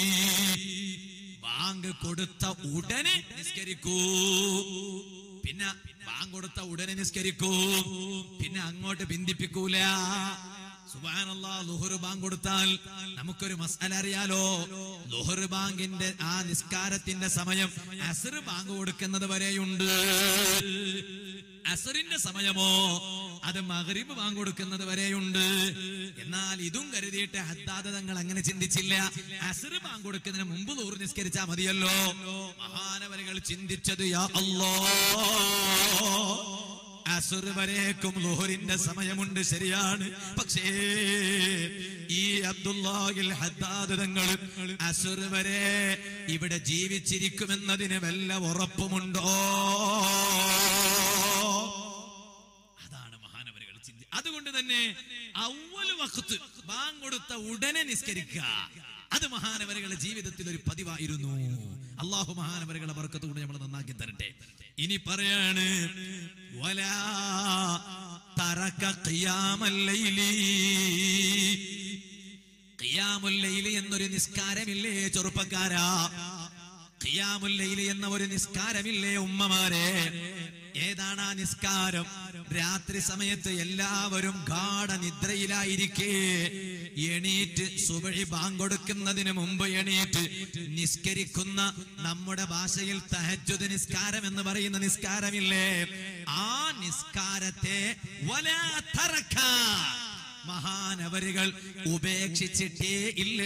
ബാങ്ക് കൊടുത്ത ഉടനെ നിസ്കരിക്കൂ, പിന്നെ ബാങ്ക് കൊടുത്ത ഉടനെ നിസ്കരിക്കൂ, പിന്നെ അങ്ങോട്ട് ബന്ധിപ്പിക്കൂല. സുബ്ഹാനല്ലാഹ്, ളുഹർ ബാങ്ക് കൊടുത്താൽ നമുക്കൊരു മസ്അല അറിയാലോ. ളുഹർ ബാങ്കിന്റെ ആ നിസ്കാരത്തിന്റെ സമയം അസ്ർ ബാങ്ക് കൊടുക്കുന്നത് വരെയുണ്ട്. അസ്റിന്റെ സമയമോ അത് മഗ്രിബ് ബാങ്ക് കൊടുക്കുന്നത് വരെയുണ്ട്. എന്നാൽ ഇതും കരുതിയിട്ട് ഹദ്ദാദ് തങ്ങൾ അങ്ങനെ ചിന്തിച്ചില്ല. അസ്ർ ബാങ്ക് കൊടുക്കുന്നതിന് മുമ്പ് ളുഹർ നിസ്കരിച്ചാൽ മതിയല്ലോ. മഹാനവരുകൾ ചിന്തിച്ചത്, യാ അല്ലാഹ്, അസ്ർ വരേക്കും ളുഹറിന്റെ സമയമുണ്ട്, ശരിയാണ്. പക്ഷേ ഈ അബ്ദുല്ലാഹിൽ ഹദ്ദാദ് തങ്ങൾ അസ്ർ വരെ ഇവിടെ ജീവിച്ചിരിക്കുമെന്നതിന് വല്ല ഉറപ്പുമുണ്ടോ? അതാണ് മഹാനവരുകൾ ചിന്തി. അതുകൊണ്ട് തന്നെ അവ്വൽ വഖ്ത് ബാങ്ക് കൊടുത്ത ഉടനെ നിസ്കരിക്കുക, അത് മഹാനവരുകളുടെ ജീവിതത്തിൽ ഒരു പതിവായിരുന്നു. അള്ളാഹു മഹാനവരുകളുടെ ബർക്കത്ത് കൊണ്ട് നമ്മൾ നന്നാക്കി തരട്ടെ. ഇനി പറയാണ്, വലാ തറക ഖിയാമൽ ലൈലി, ഖിയാമുൽ ലൈലി എന്നൊരു നിസ്കാരമില്ലേ ചെറുപ്പക്കാരാ? ഖിയാമുൽ ലൈലി എന്ന ഒരു നിസ്കാരമില്ലേ ഉമ്മമാരെ? ഏതാണ് ആ നിസ്കാരം? രാത്രി സമയത്ത് എല്ലാവരും ഗാഢനിദ്രയിലായിരിക്കെ എണീറ്റ് സുബഹി ബാങ്ക് കൊടുക്കുന്നതിന് മുമ്പ് എണീറ്റ് നിസ്കരിക്കുന്ന, നമ്മുടെ ഭാഷയിൽ തഹജ്ജുദ് നിസ്കാരം എന്ന് പറയുന്ന നിസ്കാരമില്ലേ, ആ നിസ്കാരത്തെ വലാ തറക, മഹാനവരുകൾ ഉപേക്ഷിച്ചിട്ടേ ഇല്ല.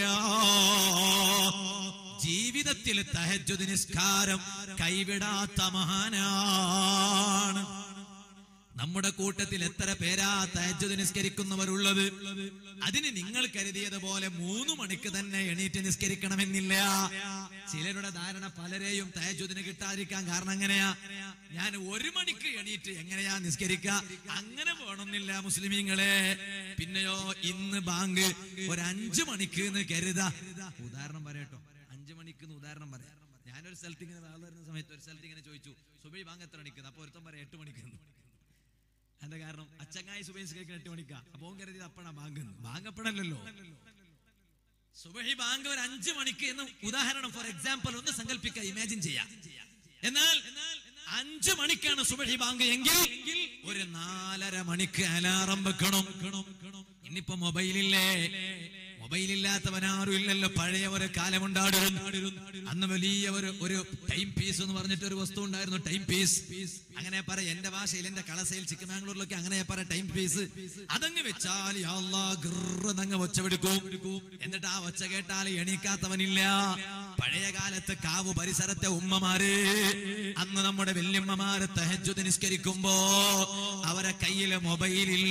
ജീവിതത്തിൽ തഹജ്ജുദ് നിസ്കാരം കൈവിടാത്ത മഹാനാണ്. നമ്മുടെ കൂട്ടത്തിൽ എത്ര പേരാ തഹജ്ജുദ് നിസ്കരിക്കുന്നവരുള്ളത്? അതിന് നിങ്ങൾ കരുതിയതുപോലെ 3 മണിക്ക് തന്നെ എണീറ്റ് നിസ്കരിക്കണമെന്നില്ല. ചിലരുടെ ധാരണ പലരെയും തഹജ്ജുദിന് കിട്ടാതിരിക്കാൻ കാരണം എങ്ങനെയാ? ഞാൻ 1 മണിക്ക് എണീറ്റ് എങ്ങനെയാ നിസ്കരിക്കുക? അങ്ങനെ വേണമെന്നില്ല മുസ്ലിമീങ്ങളെ. പിന്നെയോ ഇന്ന് ബാങ്ക് ഒരു 5 മണിക്ക് എന്ന് കരുതാ. ഉദാഹരണം പറയട്ടോ, 5 മണിക്ക് ഉദാഹരണം പറയാം. ഞാനൊരു സ്ഥലത്ത് ഇങ്ങനെ വരുന്ന സമയത്ത് ഒരു സ്ഥലത്ത് ഇങ്ങനെ ചോദിച്ചു, സുബഹി ബാങ്ക് എത്ര മണിക്ക്? അപ്പൊ ഒരുത്തം പറയാം 8 മണിക്ക്. എന്താ കാരണം? അച്ചങ്ങായി സുബഹി നിസ്കരിക്കാൻ 8 മണിക്കാ. അപ്പൊ കരുതി അപ്പണ ബാങ്ക്. ബാങ്ക് അപ്പണല്ലോ. സുബഹി ബാങ്ക് ഒരു 5 മണിക്ക് എന്ന് ഉദാഹരണം, ഫോർ എക്സാമ്പിൾ ഒന്ന് സങ്കല്പിക്കുക, ഇമാജിൻ ചെയ്യാം. എന്നാൽ 5 മണിക്കാണ് സുബഹി ബാങ്ക് എങ്കിൽ ഒരു 4:30 മണിക്ക് അലാറം വെക്കണം. ഇന്നിപ്പോ മൊബൈലില്ലേ? മൊബൈലില്ലാത്തവനാരും ഇല്ലല്ലോ. പഴയ ഒരു കാലമുണ്ടായിരുന്നു. അന്ന് വലിയ ഒരു ടൈം പീസ് എന്ന് പറഞ്ഞിട്ട് ഒരു വസ്തു ഉണ്ടായിരുന്നു, ടൈം പീസ്. അങ്ങനെ പറ, എന്റെ ഭാഷയിൽ, എന്റെ കളസയിൽ ചിക്കമാംഗ്ലൂരിലൊക്കെ അങ്ങനെ പറ ടൈം പീസ്. അതങ്ങ് വെച്ചാൽ യാ അല്ലാഹ് ഗിർന്നങ്ങ് ഒച്ച പിടിക്കും. എന്നിട്ട് ആ ഒച്ച കേട്ടാൽ എണീക്കാത്തവനില്ല. പഴയ കാലത്ത് കാവു പരിസരത്തെ ഉമ്മമാര്, അന്ന് നമ്മുടെ വല്യമ്മമാര് തഹജ്ജുദ് നിസ്കരിക്കുമ്പോ അവരെ കയ്യില് മൊബൈലില്ല,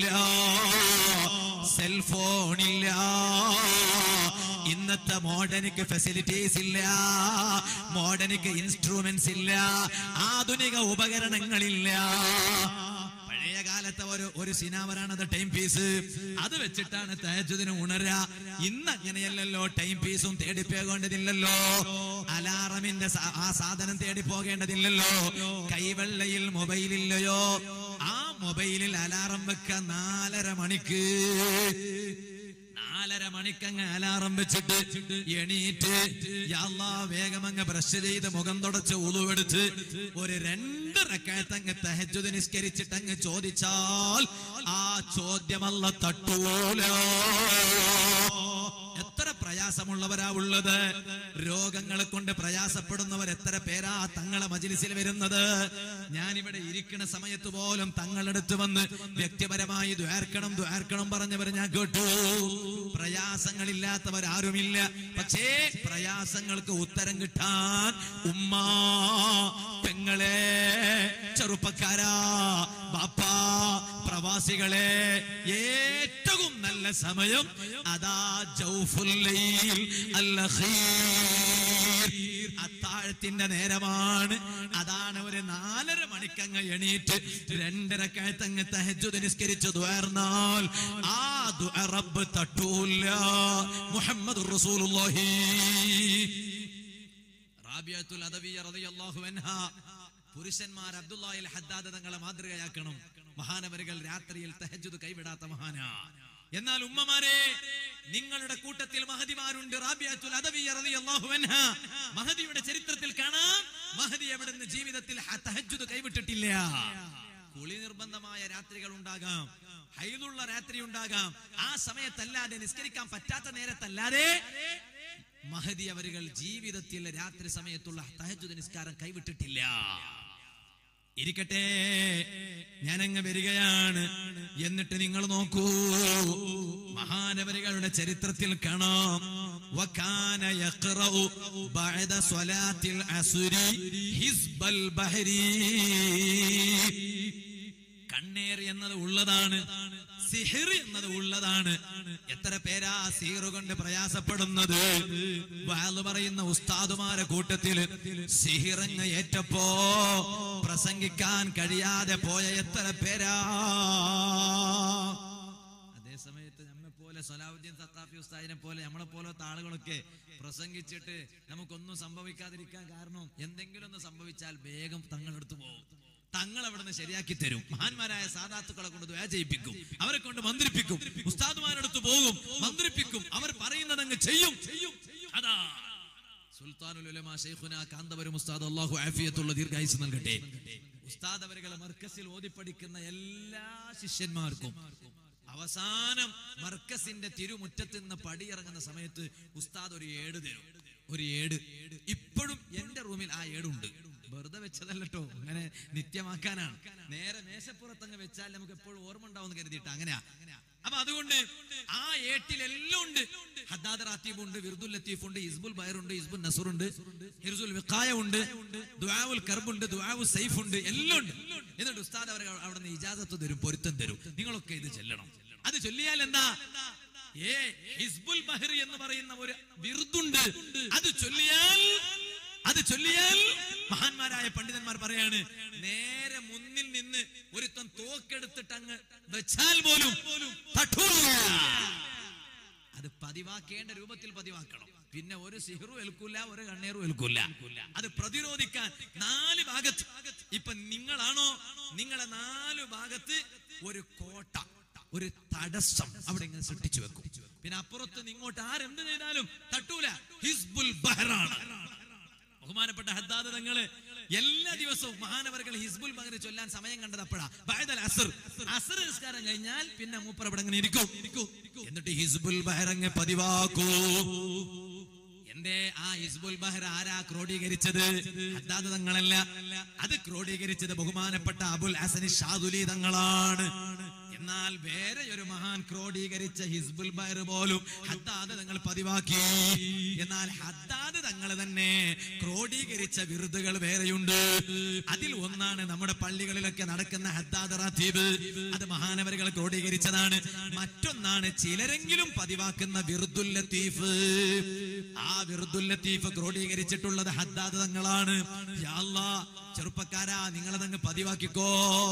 സെൽഫോണില്ല, ഇന്നത്തെ മോഡേണിക് ഫെസിലിറ്റീസ് ഇല്ല, മോഡേണിക് ഇൻസ്ട്രുമെന്റ്സ് ഇല്ല, ആധുനിക ഉപകരണങ്ങളില്ല. പഴയ കാലത്തെ ഒരു സിനാമരാണത് ടൈം പീസ്. അത് വെച്ചിട്ടാണ് തഹജ്ജുദിന് ഉണരുക. ഇന്ന് അങ്ങനെയല്ലല്ലോ. ടൈം പീസും തേടിപ്പോകേണ്ടതില്ലല്ലോ, അലാറമിന്റെ ആ സാധനം തേടി പോകേണ്ടതില്ലല്ലോ. കൈവെള്ളയിൽ മൊബൈലില്ലയോ? ആ മൊബൈലിൽ അലാറം വെക്ക 4:30 മണിക്ക്. 4:30 മണിക്കങ്ങ് അലാറം വെച്ചിട്ട് എണീറ്റ് യാ അല്ലാഹ് വേഗം അങ്ങ് ബ്രഷ് ചെയ്ത് മുഖം തുടച്ച് ഉളുവെടുത്ത് ഒരു 2 റക്അത്ത് അങ്ങ് തഹജ്ജുദ് നിസ്കരിച്ചിട്ട് അങ്ങ് ചോദിച്ചാൽ ആ ചോദ്യം അല്ലാഹ് തട്ടൂല. എത്ര പ്രയാസമുള്ളവരാ ഉള്ളത്? രോഗങ്ങളെ കൊണ്ട് പ്രയാസപ്പെടുന്നവർ എത്ര പേരാ തങ്ങളെ മജ്‌ലിസിൽ വരുന്നത്? ഞാനിവിടെ ഇരിക്കുന്ന സമയത്ത് പോലും തങ്ങളടുത്ത് വന്ന് വ്യക്തിപരമായി ദ്വാർക്കണം പറഞ്ഞവർ ഞാൻ കേട്ടു. പ്രയാസങ്ങളില്ലാത്തവരാരുമില്ല. പക്ഷേ പ്രയാസങ്ങൾക്ക് ഉത്തരം കിട്ടാൻ ഉമ്മ, പെങ്ങളെ, ചെറുപ്പക്കാരാ, ബാപ്പാ, പ്രവാസികളെ, ഏറ്റവും നല്ല സമയം അതാ ജൗഫുൽ ലൈൽ അൽ-അഖീർ, അത്താഴത്തിന്റെ നേരമാണ്. അതാണ് ഒരു 4:30 മണിക്കങ്ങ് എണീറ്റ് 2 റക്അത്ത് അങ്ങ് തഹജ്ജുദ് നിസ്കരിച്ച് ദുആർന്നാൽ ആ ദുആ റബ്ബ് തട്ടൂല. മുഹമ്മദുർ റസൂലുള്ളാഹി. റാബിയത്തുൽ അദവിയ്യ റളിയല്ലാഹു അൻഹ പുരുഷന്മാർ അബ്ദുല്ലാഹിൽ ഹദ്ദാദ് തങ്ങളെ മാതൃകയാക്കണം. മഹാനവരുകൾ രാത്രിയിൽ തഹജ്ജുദ് കൈവിടാത്ത മഹാനാ. എന്നാൽ ഉമ്മമാരെ, നിങ്ങളുടെ കൂട്ടത്തിൽ മഹദിമാരുണ്ട്. റാബിയത്തുൽ അദവിയ്യ റളിയല്ലാഹു അൻഹാ, മഹദിയുടെ ചരിത്രത്തിൽ കാണാം, മഹദി അവിടുന്ന് ജീവിതത്തിൽ തഹജ്ജുദ് കൈവിട്ടിട്ടില്ല. കുളി നിർബന്ധമായ രാത്രികൾ ഉണ്ടാകാം, ഹൈലുള്ള രാത്രി ഉണ്ടാകാം. ആ സമയത്തല്ലാതെ, നിസ്കരിക്കാൻ പറ്റാത്ത നേരത്തല്ലാതെ മഹദി അവരുകൾ ജീവിതത്തിൽ രാത്രി സമയത്തുള്ള തഹജ്ജുദ് നിസ്കാരം കൈവിട്ടിട്ടില്ല. ഇരിക്കട്ടെ, ഞാനങ്ങ് വരികയാണ്. എന്നിട്ട് നിങ്ങൾ നോക്കൂ, മഹാനവരുകളുടെ ചരിത്രത്തിൽ കാണാം, വകാന യഖറഉ ബഅദ സ്വലാത്തിൽ അസ്രി ഹിസ്ബൽ ബഹരി. കണ്ണേർ എന്നത് ഉള്ളതാണ്, സിഹിർ എന്നത് ഉള്ളതാണ്. എത്ര പേരാ സിഹിർ കൊണ്ട് പ്രയാസപ്പെടുന്നത്. വഅദ് പറയുന്ന ഉസ്താദുമാരെ കൂട്ടത്തിൽ സിഹിറങ്ങ് ഏറ്റപ്പോ പ്രസംഗിക്കാൻ കഴിയാതെ പോയ എത്ര പേരാ. അതേസമയത്ത് നമ്മെ പോലെ സലാഹുദ്ദീൻ സഖാഫി ഉസ്താദിനെ പോലെ നമ്മളെ പോലത്തെ ആളുകളൊക്കെ പ്രസംഗിച്ചിട്ട് നമുക്കൊന്നും സംഭവിക്കാതിരിക്കാൻ കാരണം, എന്തെങ്കിലും ഒന്ന് സംഭവിച്ചാൽ വേഗം തങ്ങളെടുത്ത് പോകും. തങ്ങൾ അവിടുന്ന് ശരിയാക്കി തരും. മഹാന്മാരായ സാദാത്തുക്കളെ കൊണ്ട് ദുആ ചെയ്യിപ്പിക്കും, അവരെ കൊണ്ട് മന്ത്രിപ്പിക്കും. ഉസ്താദുമാരെടുത്ത് പോകും, മന്ത്രിപ്പിക്കും. അവർ പറയുന്നത് അങ്ങ് ചെയ്യും. അതാ സുൽത്താനുൽ ഉലമാ ശൈഖുനാ കാന്തപുരം ഉസ്താദ്, അല്ലാഹു ആഫിയത്തുള്ള ദീർഘായുസ്സ് നൽകട്ടെ. ഉസ്താദ് അവരുടെ മർക്കസിൽ ഓതിപ്പടിക്കുന്ന എല്ലാ ശിഷ്യന്മാർക്കും അവസാനം മർക്കസിന്റെ തിരുമുറ്റത്ത് നിന്ന് പടിയിറങ്ങുന്ന സമയത്ത് ഉസ്താദ് ഒരു ഏട് തരും. ഒരു ഏട് ഇപ്പോഴും എന്റെ റൂമിൽ ആ ഏടുണ്ട്. വെറുതെ വെച്ചതല്ലോ, അങ്ങനെ നിത്യമാക്കാനാണ്. നേരെ മേശപ്പുറത്തങ്ങ് വെച്ചാൽ നമുക്ക് എപ്പോഴും ഓർമ്മ ഉണ്ടാവും എന്ന് കരുതിയിട്ട് അങ്ങനെയാ. അപ്പൊ അതുകൊണ്ട് ആ ഏട്ടിലെല്ലാം ഉണ്ട്. ഹദ്ദാദ് റാത്തീബ് ഉണ്ട്, വിർദുൽ ലത്തീഫ് ഉണ്ട്, ഹിസ്ബുൽ ബഹർ ഉണ്ട്, ഹിസ്ബുൽ നസർ ഉണ്ട്, ഹിർസുൽ വിഖായ ഉണ്ട്, ദുആഉൽ കർബ് ഉണ്ട്, ദുആഉൽ സൈഫ് ഉണ്ട്, എല്ലാം ഉണ്ട്. എന്നിട്ട് ഉസ്താദ് അവർ അവിടെ നിന്ന് ഇജാസത്ത് തരും, പൊരുത്തം തരും. നിങ്ങളൊക്കെ ഇത് ചൊല്ലണം. അത് ചൊല്ലിയാൽ എന്താ, ഹിസ്ബുൽ ബഹർ എന്ന് പറയുന്ന ഒരു വിർദുണ്ട്. അത് ചൊല്ലിയാൽ മഹാന്മാരായ പണ്ഡിതന്മാർ പറയാണ്, നേരെ മുന്നിൽ നിന്ന് ഒരുത്തൻ തോക്കെടുത്തിട്ട് അങ്ങ് വെച്ചാൽ പോലും തട്ടൂല. അത് പതിവാക്കേണ്ട രൂപത്തിൽ പതിവാക്കണം. പിന്നെ ഒരു സിഹറും ഏൽക്കൂല, ഒരു കണ്ണേറും ഏൽക്കൂല. അത് പ്രതിരോധിക്കാൻ 4 ഭാഗത്ത്, ഇപ്പൊ നിങ്ങളാണോ, നിങ്ങളെ 4 ഭാഗത്ത് ഒരു കോട്ട, ഒരു തടസ്സം അവിടെ ഇങ്ങനെ സൃഷ്ടിച്ചു വെക്കും. പിന്നെ അപ്പുറത്ത് ഇങ്ങോട്ട് ആരെന്ത് ചെയ്താലും തട്ടൂല. ഹിസ്ബുൽ ബഹറാണ്. ബഹുമാനപ്പെട്ട ഹദ്ദാദ് തങ്ങള് എല്ലാ ദിവസവും മഹാനവറുകൾ ഹിസ്ബുൽ ബഹർ ചൊല്ലാൻ സമയം കണ്ടത് അപ്പോഴാ. ബഅദൽ അസ്ർ, അസ്ർ നിസ്കാരം കഴിഞ്ഞാൽ പിന്നെ മൂപ്പർ അവിടെ ഇങ്ങനെ ഇരിക്കും. എന്നിട്ട് ഹിസ്ബുൽ ബഹർ അങ്ങ് പതിവാക്കൂ. എന്റെ ആ ഹിസ്ബുൽ ബഹർ ആരാ ക്രോഡീകരിച്ചത്? ഹദ്ദാദ് തങ്ങളല്ല. അത് ക്രോഡീകരിച്ചത് ബഹുമാനപ്പെട്ട അബുൽ ഹസൻ ഷാദുലി തങ്ങളാണ്. എന്നാൽ വേറെ ഒരു മഹാൻ ക്രോഡീകരിച്ച ഹിസ്ബുൽ ബഹർ പോലും ഹദ്ദാദ് തങ്ങൾ പതിവാക്കി. എന്നാൽ ഹദ്ദാദ് തങ്ങൾ തന്നെ ക്രോഡീകരിച്ച വിറുതുകൾ വേറെയുണ്ട്. അതിൽ ഒന്നാണ് നമ്മുടെ പള്ളികളിലൊക്കെ നടക്കുന്ന ഹദ്ദാദ് റാത്തീബ്. അത് മഹാനവരുകൾ ക്രോഡീകരിച്ചതാണ്. മറ്റൊന്നാണ് ചിലരെങ്കിലും പതിവാക്കുന്ന വിർദുൽ ലത്തീഫ്. ആ വിർദുൽ ലത്തീഫ് ക്രോഡീകരിച്ചിട്ടുള്ളത് ഹദ്ദാദ് തങ്ങളാണ്. യാ അല്ലാഹ്, ചെറുപ്പക്കാരാ, നിങ്ങളതങ്ങ് പതിവാക്കിക്കോ.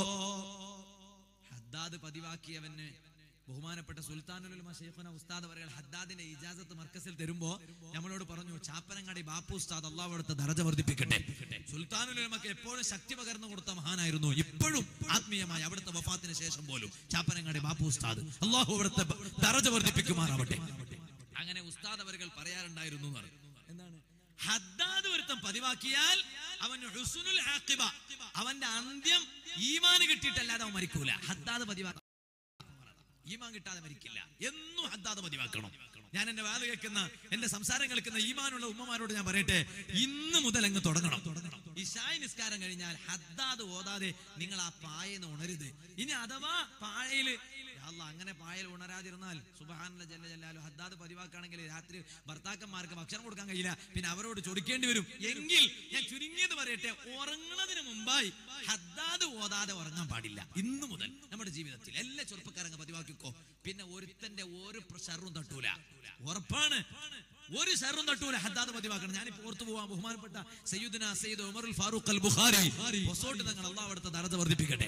ഹദ്ദാദ് പതിവാക്കിയവന് ബഹുമാനപ്പെട്ട സുൽത്താനുൽ ഉലമാ ശൈഖുനാ ഉസ്താദ് അവர்கள் ഹദ്ദാദിന്റെ ഇജാസത്ത് മർക്കസിൽ തരുമ്പോ നമ്മളോട് പറഞ്ഞു, ചാപ്പനങ്ങാടി ബാപ്പു ഉസ്താദ് അല്ലാഹു അവിടുത്തെ ദറജ വർദ്ധിപ്പിക്കട്ടെ. സുൽത്താനുൽ ഉലമക്ക് എപ്പോഴും ശക്തി പകർന്നു കൊടുത്ത മഹാനായിരുന്നു. ഇപ്പോഴും ആത്മീയമായി അവിടുത്തെ വഫാത്തിന് ശേഷം പോലും ചാപ്പനങ്ങാടി ബാപ്പു ഉസ്താദ് അല്ലാഹു അവിടുത്തെ ദറജ വർദ്ധിപ്പിക്കുമാറാവട്ടെ. അങ്ങനെ ഉസ്താദ് അവர்கள் പറയാറുണ്ടായിരുന്നു. എന്താണ്? ഹദ്ദാദ് ഒരുത്തം പതിവാക്കിയാൽ അവന് ഹുസ്നുൽ ആഖിബ, അവന്റെ അന്ത്യം ഈമാൻ കിട്ടിയിട്ടല്ലാതെ അവൻ മരിക്കൂല. ഹദ്ദാദ് പതിവാക്കി ഈമാൻ കിട്ടാതെ മരിക്കില്ല. എന്നും ഹദ്ദാദ് പതിവാക്കണം. ഞാൻ എന്റെ വാദ കേൾക്കുന്ന, എന്റെ സംസാരം കേൾക്കുന്ന ഈമാനുള്ള ഉമ്മമാരോട് ഞാൻ പറയട്ടെ, ഇന്ന് മുതൽ അങ്ങ് തുടങ്ങണം. ഇശാഇ നിസ്കാരം കഴിഞ്ഞാൽ ഹദ്ദാദ് ഓതാതെ നിങ്ങൾ ആ പായന്ന് ഉണരുത്. ഇനി അഥവാ പായയില് അങ്ങനെ പായൽ ഉണരാതിരുന്നാൽ സുബ്ഹാനല്ലാഹ് ജല്ല ജലാലു ഹദ്ദാദ് പതിവാക്കുകയാണെങ്കിൽ രാത്രി ഭർത്താക്കന്മാർക്ക് ഭക്ഷണം കൊടുക്കാൻ കഴിയില്ല, പിന്നെ അവരോട് ചൊടിക്കേണ്ടി വരും. എങ്കിൽ ഞാൻ ചുരുങ്ങിയത് പറയട്ടെ, ഉറങ്ങുന്നതിന് മുമ്പായി ഹദ്ദാദ് ഓതാതെ ഉറങ്ങാൻ പാടില്ല. ഇന്നു മുതൽ നമ്മുടെ ജീവിതത്തിൽ എല്ലാ ചെറുപ്പക്കാരങ്ങ് പതിവാക്കിക്കോ. പിന്നെ ഒരുത്തന്റെ ഒരു ഷർറും തട്ടൂല. ഉറപ്പാണ്, ഒരു ഷർറും തട്ടൂല. ഹദ്ദാദ് പതിവാക്കണം. ഞാനിപ്പോ ഓർത്തു പോവാൻ ബഹുമാനപ്പെട്ട സയ്യിദുനാ സയ്യിദ് ഉമറുൽ ഫാറൂഖ് അൽ ബുഖാരി പൊസോട്ട് തങ്ങൾ അല്ലാഹു അവിടുത്തെ ദറജ വർദ്ധിപ്പിക്കട്ടെ.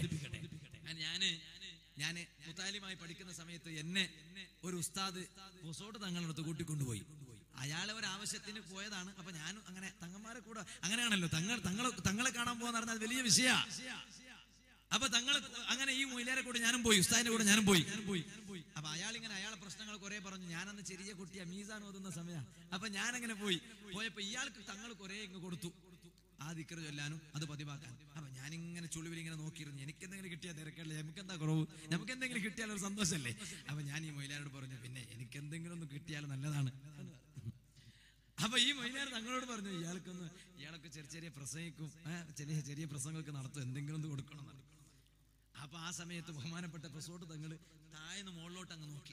ഞാന് മുതാലിമായി പഠിക്കുന്ന സമയത്ത് എന്നെ ഒരു ഉസ്താദ് പൊസോട്ട് തങ്ങളടുത്ത് കൂട്ടിക്കൊണ്ടുപോയി. അയാളെ ഒരു ആവശ്യത്തിന് പോയതാണ്. അപ്പൊ ഞാനും അങ്ങനെ തങ്ങന്മാരെ കൂടെ അങ്ങനെയാണല്ലോ, തങ്ങളെ കാണാൻ പോകാന്ന് പറഞ്ഞാൽ വലിയ വിഷയ. അപ്പൊ തങ്ങൾ അങ്ങനെ ഈ മൊയിലാരെ കൂടെ ഞാനും പോയി, ഉസ്താദിന്റെ കൂടെ ഞാനും പോയി. അപ്പൊ അയാളിങ്ങനെ അയാളെ പ്രശ്നങ്ങൾ കുറെ പറഞ്ഞു. ഞാനന്ന് ചെറിയ കുട്ടിയാ, മീസാൻ ഓതുന്ന സമയം. അപ്പൊ ഞാനങ്ങനെ പോയപ്പോ ഇയാൾക്ക് തങ്ങൾ കുറെ ഇങ്ങ് കൊടുത്തു, ആ ദിക്ർ ചൊല്ലാനും അത് പതിവാക്കാൻ. അപ്പൊ ഞാനിങ്ങനെ ചുളിവിൽ ഇങ്ങനെ നോക്കിയിരുന്നു, എനിക്കെന്തെങ്കിലും കിട്ടിയാൽ തിരക്കല്ലേ, നമുക്കെന്താ കുറവ്, നമുക്കെന്തെങ്കിലും കിട്ടിയാൽ ഒരു സന്തോഷമല്ലേ. അപ്പൊ ഞാൻ ഈ മൊയിലാരോട് പറഞ്ഞു, പിന്നെ എനിക്കെന്തെങ്കിലും ഒന്ന് കിട്ടിയാൽ നല്ലതാണ്. അപ്പൊ ഈ മൊയിലാർ തങ്ങളോട് പറഞ്ഞു, ഇയാളൊക്കെ ചെറിയ പ്രസംഗിക്കും, ചെറിയ പ്രസംഗമൊക്കെ നടത്തും, എന്തെങ്കിലും ഒന്ന് കൊടുക്കണം. അപ്പൊ ആ സമയത്ത് ബഹുമാനപ്പെട്ട പ്രസോട്ട് തങ്ങള് താഴ്ന്ന് മുകളിലോട്ട് അങ്ങ് നോക്കി.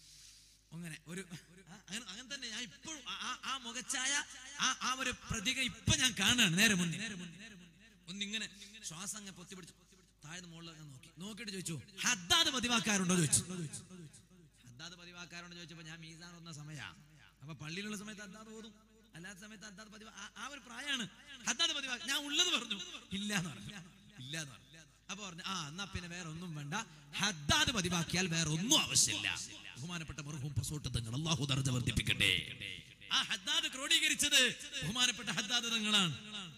അങ്ങനെ തന്നെ ഞാൻ ഇപ്പോഴും ആ മുഖച്ചായ ആ ഒരു പ്രതിക ഇപ്പൊ ഞാൻ കാണാണ് നേരെ മുന്നിൽ. ഒന്നിങ്ങനെ ശ്വാസം അങ്ങ് പൊത്തിപ്പിടിച്ചു താഴ്ന്ന് മുകളിൽ നോക്കിയിട്ട് ചോദിച്ചു, ഹദ്ദാദ് പതിവാക്കാറുണ്ടോ ചോദിച്ചു. ഹദ്ദാദ് പതിവാക്കാറുണ്ടോ ചോദിച്ചപ്പോ ഞാൻ മീസാൻ വന്ന സമയാ. അപ്പൊ പള്ളിയിലുള്ള സമയത്ത് ഹദ്ദാദ് ഓതും, അല്ലാത്ത സമയത്ത് ഹദ്ദാദ് പതിവാ, ആ ഒരു പ്രായമാണ്. ഹദ്ദാദ് പതിവാ ഞാൻ ഉള്ളത് പറഞ്ഞു, ഇല്ലാന്ന് പറഞ്ഞു. അപ്പൊ പറഞ്ഞു, എന്നാ പിന്നെ വേറെ ഒന്നും വേണ്ട, ഹദ്ദാദ് പതിവാക്കിയാൽ വേറെ ഒന്നും ആവശ്യമില്ല. ബഹുമാനപ്പെട്ട മർഹൂം പ്രസോട്ട് തങ്ങൾ, അല്ലാഹു ദർജ വർദ്ധിപ്പിക്കട്ടെ. ആ ഹദ്ദാദ് ക്രോഡീകരിച്ചത് ബഹുമാനപ്പെട്ട ഹദ്ദാദ് തങ്ങളാണ്.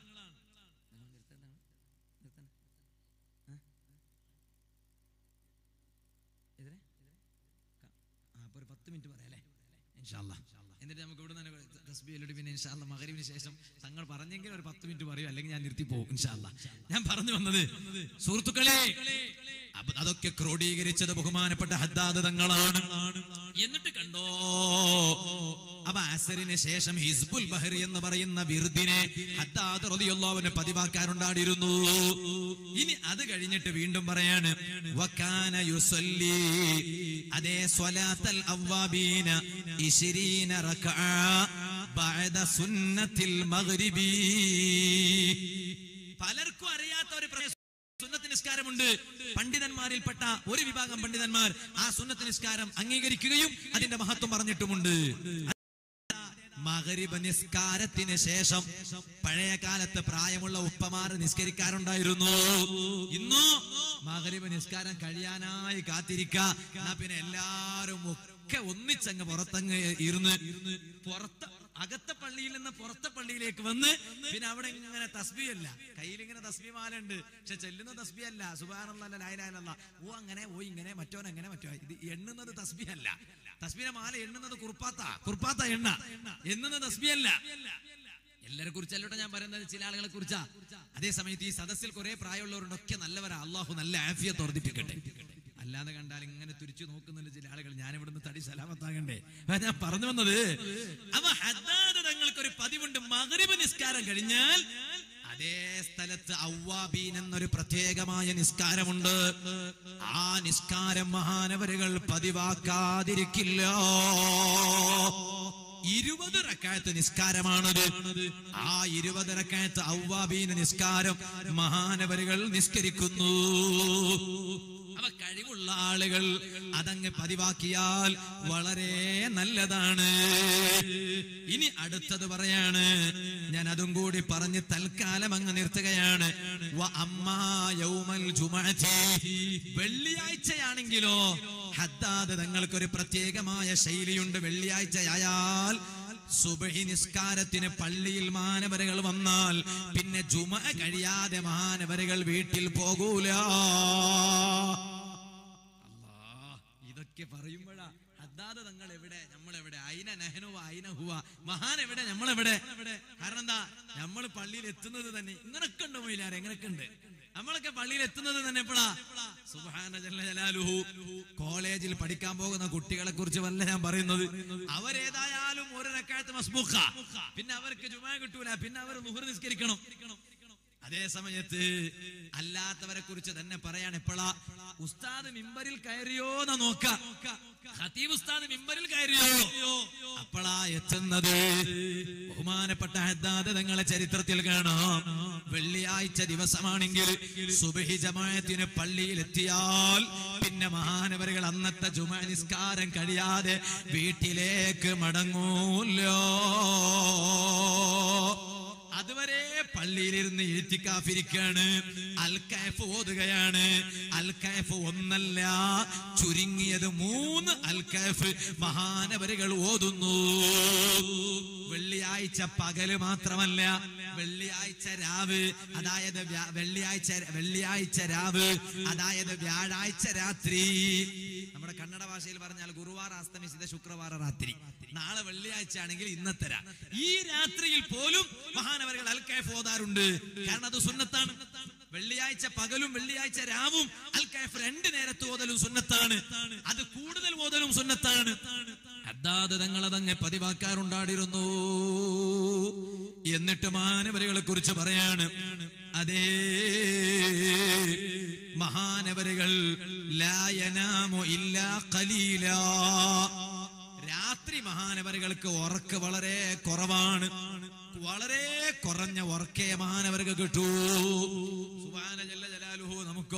ഒരു 10 മിനിറ്റ് പറയാം അല്ലേ, ഇൻഷാ അല്ലാഹ്. എന്നിട്ട് നമുക്ക് ഇവിടെ തന്നെ തസ്ബീഹ് ചൊല്ലിട്ട് പിന്നെ ഇൻഷാ അല്ലാഹ് മഗ്‌രിബിന് ശേഷം തങ്ങൾ പറഞ്ഞെങ്കിൽ ഒരു 10 മിനിറ്റ് പറയും, അല്ലെങ്കിൽ ഞാൻ നിർത്തി പോകും ഇൻഷാ അല്ലാഹ്. ഞാൻ പറഞ്ഞു വന്നത് സുഹൃത്തുക്കളെ, അതൊക്കെ ക്രോഡീകരിച്ചത് ബഹുമാനപ്പെട്ട ഹദ്ദാദ് തങ്ങളാണ്. എന്നിട്ട് കണ്ടോ, അപ്പൊ അസറിന് ശേഷം ഹിസ്ബുൽ ബഹർ എന്ന് പറയുന്ന വിർദിനെ ഹദ്ദാദ് റളിയല്ലാഹു അൻഹു പതിവാക്കാറുണ്ടായിരുന്നു. ഇനി അത് കഴിഞ്ഞിട്ട് വീണ്ടും പറയാണ്, വകാന യുസല്ലി, അതേ സ്വലാത്തൽ അവ്വാബീന 20 റക്അ ബഅദ സുന്നത്തിൽ മഗ്രിബി. പലർക്കും അറിയാത്ത ഒരു സുന്നത്ത് നിസ്കാരമുണ്ട്. പണ്ഡിതന്മാരിൽപ്പെട്ട ഒരു വിഭാഗം പണ്ഡിതന്മാർ ആ സുന്നത്ത് നിസ്കാരം അംഗീകരിക്കുകയും അതിന്റെ മഹത്വം പറഞ്ഞിട്ടുമുണ്ട്. മഗ്രിബ് നിസ്കാരത്തിന് ശേഷം പഴയ കാലത്ത് പ്രായമുള്ള ഉപ്പമാർ നിസ്കരിക്കാറുണ്ടായിരുന്നു. ഇന്നോ മഗ്രിബ് നിസ്കാരം കഴിയാനായി കാത്തിരിക്കുക, പിന്നെ എല്ലാരും ഒക്കെ ഒന്നിച്ചങ്ങ് പുറത്തങ്ങ് ഇരുന്ന് അകത്തെ പള്ളിയിൽ നിന്ന് പുറത്തെ പള്ളിയിലേക്ക് വന്ന് പിന്നെ അവിടെ ഇങ്ങനെ തസ്ബീഹല്ല, കയ്യിലിങ്ങനെ തസ്ബീഹ് മാല ഉണ്ട്, പക്ഷെ ചെല്ലുന്ന തസ്ബീഹ് അല്ല, സുബ്ഹാനല്ലാഹ് ലാ ഇലാഹ ഇല്ലല്ലാഹ്, അങ്ങനെ ഇങ്ങനെ മറ്റോനങ്ങനെ മറ്റോ. ഇത് എണ്ണുന്നത് തസ്ബീഹ് അല്ല, തസ്ബീഹിന്റെ മാല എണ്ണുന്നത് കുർപ്പാത്ത എണ്ണുന്നത് തസ്ബീഹ് അല്ല. എല്ലാരെ കുറിച്ചല്ലോട്ടെ ഞാൻ പറയുന്നത്, ചില ആളുകളെ കുറിച്ചാ. അതേ സമയത്ത് ഈ സദസ്സിൽ കുറെ പ്രായമുള്ളവരുണ്ടൊക്കെ നല്ലവരാ, അള്ളാഹു നല്ല ആഫിയത്ത് വർദ്ധിപ്പിക്കട്ടെ. അല്ലാതെ കണ്ടാൽ ഇങ്ങനെ തുരിച്ചു നോക്കുന്നുണ്ട് ചില ആളുകൾ. ഞാൻ ഇവിടുന്ന് തടി സലാമത്താകണ്ടേ, ഞാൻ പറഞ്ഞു വന്നത്. അപ്പൊ ഹദ്ദാദ് തങ്ങൾക്കൊരു പതിവുണ്ട്, മഗ്രിബ് നിസ്കാരം കഴിഞ്ഞാൽ അതേ സ്ഥലത്ത് അവ്വാബീൻ എന്നൊരു പ്രത്യേകമായ നിസ്കാരമുണ്ട്. ആ നിസ്കാരം മഹാനവരുകൾ പതിവാക്കാതിരിക്കില്ല. 20 റക്അത്ത് നിസ്കാരമാണത്. ആ 20 റക്അത്ത് അവ്വാബീൻ നിസ്കാരം മഹാനവരുകൾ നിസ്കരിക്കുന്നു. അവ കഴിവുള്ള ആളുകൾ അതങ്ങ് പതിവാക്കിയാൽ വളരെ നല്ലതാണ്. ഇനി അടുത്തത് പറയാണ്, ഞാൻ അതും കൂടി പറഞ്ഞ് തൽക്കാലം അങ്ങ് നിർത്തുകയാണ്. വെള്ളിയാഴ്ചയാണെങ്കിലോ ഹദ്ദാദ് തങ്ങൾക്കൊരു പ്രത്യേകമായ ശൈലിയുണ്ട്. വെള്ളിയാഴ്ചയായാൽ സുബ്ഹി നിസ്കാരത്തിന് പള്ളിയിൽ മാനവരകൾ വന്നാൽ പിന്നെ ജുമഅ കഴിയാതെ മാനവരകൾ വീട്ടിൽ പോകൂല. ഇതൊക്കെ പറയുമ്പോഴാ ഹദ്ദാദ് തങ്ങൾ എവിടെ, നമ്മളെവിടെ, അയിന നഹ്നു അയിന ഹുവ, മഹാൻ എവിടെ, നമ്മളെവിടെ. കാരണം എന്താ, നമ്മൾ പള്ളിയിൽ എത്തുന്നത് തന്നെ ഇങ്ങനൊക്കെ ഉണ്ട് മൊയിലാരെ, എങ്ങനൊക്കെ ഉണ്ട്. നമ്മളൊക്കെ പള്ളിയിൽ എത്തുന്നത് തന്നെ എപ്പോഴാ, സുബ്ഹാന ജല്ല ജലാലുഹു. കോളേജിൽ പഠിക്കാൻ പോകുന്ന കുട്ടികളെ കുറിച്ച് വല്ല ഞാൻ പറയുന്നത്, അവരേതായാലും ഒരു റക്അത്ത് മസ്ബൂഖ, പിന്നെ അവർക്ക് ജുമുഅ കിട്ടൂല, പിന്നെ അവർ ളുഹർ നിസ്കരിക്കണം. അതേ സമയത്ത് അല്ലാത്തവരെ കുറിച്ച് തന്നെ പറയാണ്. എപ്പോഴാ ഉസ്താദ് മിമ്പറിൽ കയറിയോന്ന് നോക്കാം, ഖതീബ് ഉസ്താദ് മിമ്പറിൽ കയറിയോ, അപ്പോഴാ എത്തുന്നത്. ബഹുമാനപ്പെട്ട ഹദ്ദാദ് തങ്ങളെ ചരിത്രത്തിൽ കാണാം, വെള്ളിയാഴ്ച ദിവസമാണെങ്കിൽ സുബ്ഹി ജമാഅത്തിന് പള്ളിയിൽ എത്തിയാൽ പിന്നെ മഹാനവരുകൾ അന്നത്തെ ജുമുഅ നിസ്കാരം കഴിയാതെ വീട്ടിലേക്ക് മടങ്ങൂല. അതുവരെ പള്ളിയിലിരുന്ന് ഇഴ്തികാഫിരിക്കാണ്, അൽ കഹ്ഫ് ഓതുകയാണ്. അൽ കഹ്ഫ് ഒന്നല്ല, ചുരുങ്ങിയത് 3 അൽ കഹ്ഫ് മഹാനവരുകൾ ഓതുന്നു. വെള്ളിയാഴ്ച പകല് മാത്രമല്ല, വെള്ളിയാഴ്ച രാവ്, അതായത് വെള്ളിയാഴ്ച രാവ്, അതായത് വ്യാഴാഴ്ച രാത്രി. നമ്മുടെ കന്നഡ ഭാഷയിൽ പറഞ്ഞാൽ ഗുരുവാര അസ്തമിച്ചിത ശുക്രവാര രാത്രി. നാളെ വെള്ളിയാഴ്ച ആണെങ്കിൽ ഇന്നത്തെ ഈ രാത്രിയിൽ പോലും മഹാനവറുകൾ അൽ കൈഫ് ഓതാറുണ്ട്. കാരണം അത് സുന്നത്താണ്. വെള്ളിയാഴ്ച പകലും വെള്ളിയാഴ്ച രാവും അൽ കൈഫ് 2 നേരത്ത് ഓതലും സുന്നത്താണ്. അത് കൂടുതൽ ഓതലും സുന്നത്താണ്. ഹദ്ദാദ് തങ്ങൾ അതങ്ങ് പതിവാക്കാറുണ്ടായിരുന്നു. എന്നിട്ട് മഹാനവറുകളെ കുറിച്ച് പറയാണ്, അതേ മഹാനവറുകൾ ലാ യനാമു ഇല്ലാ ഖലീലാ. രാത്രി മഹാനവറുകൾക്ക് ഉറക്ക് വളരെ കുറവാണ്. വളരെ കുറഞ്ഞ ഉറക്കേ മഹാനവർക്ക് കിട്ടൂ. സുബ്ഹാന ജല്ല ജലാലുഹു.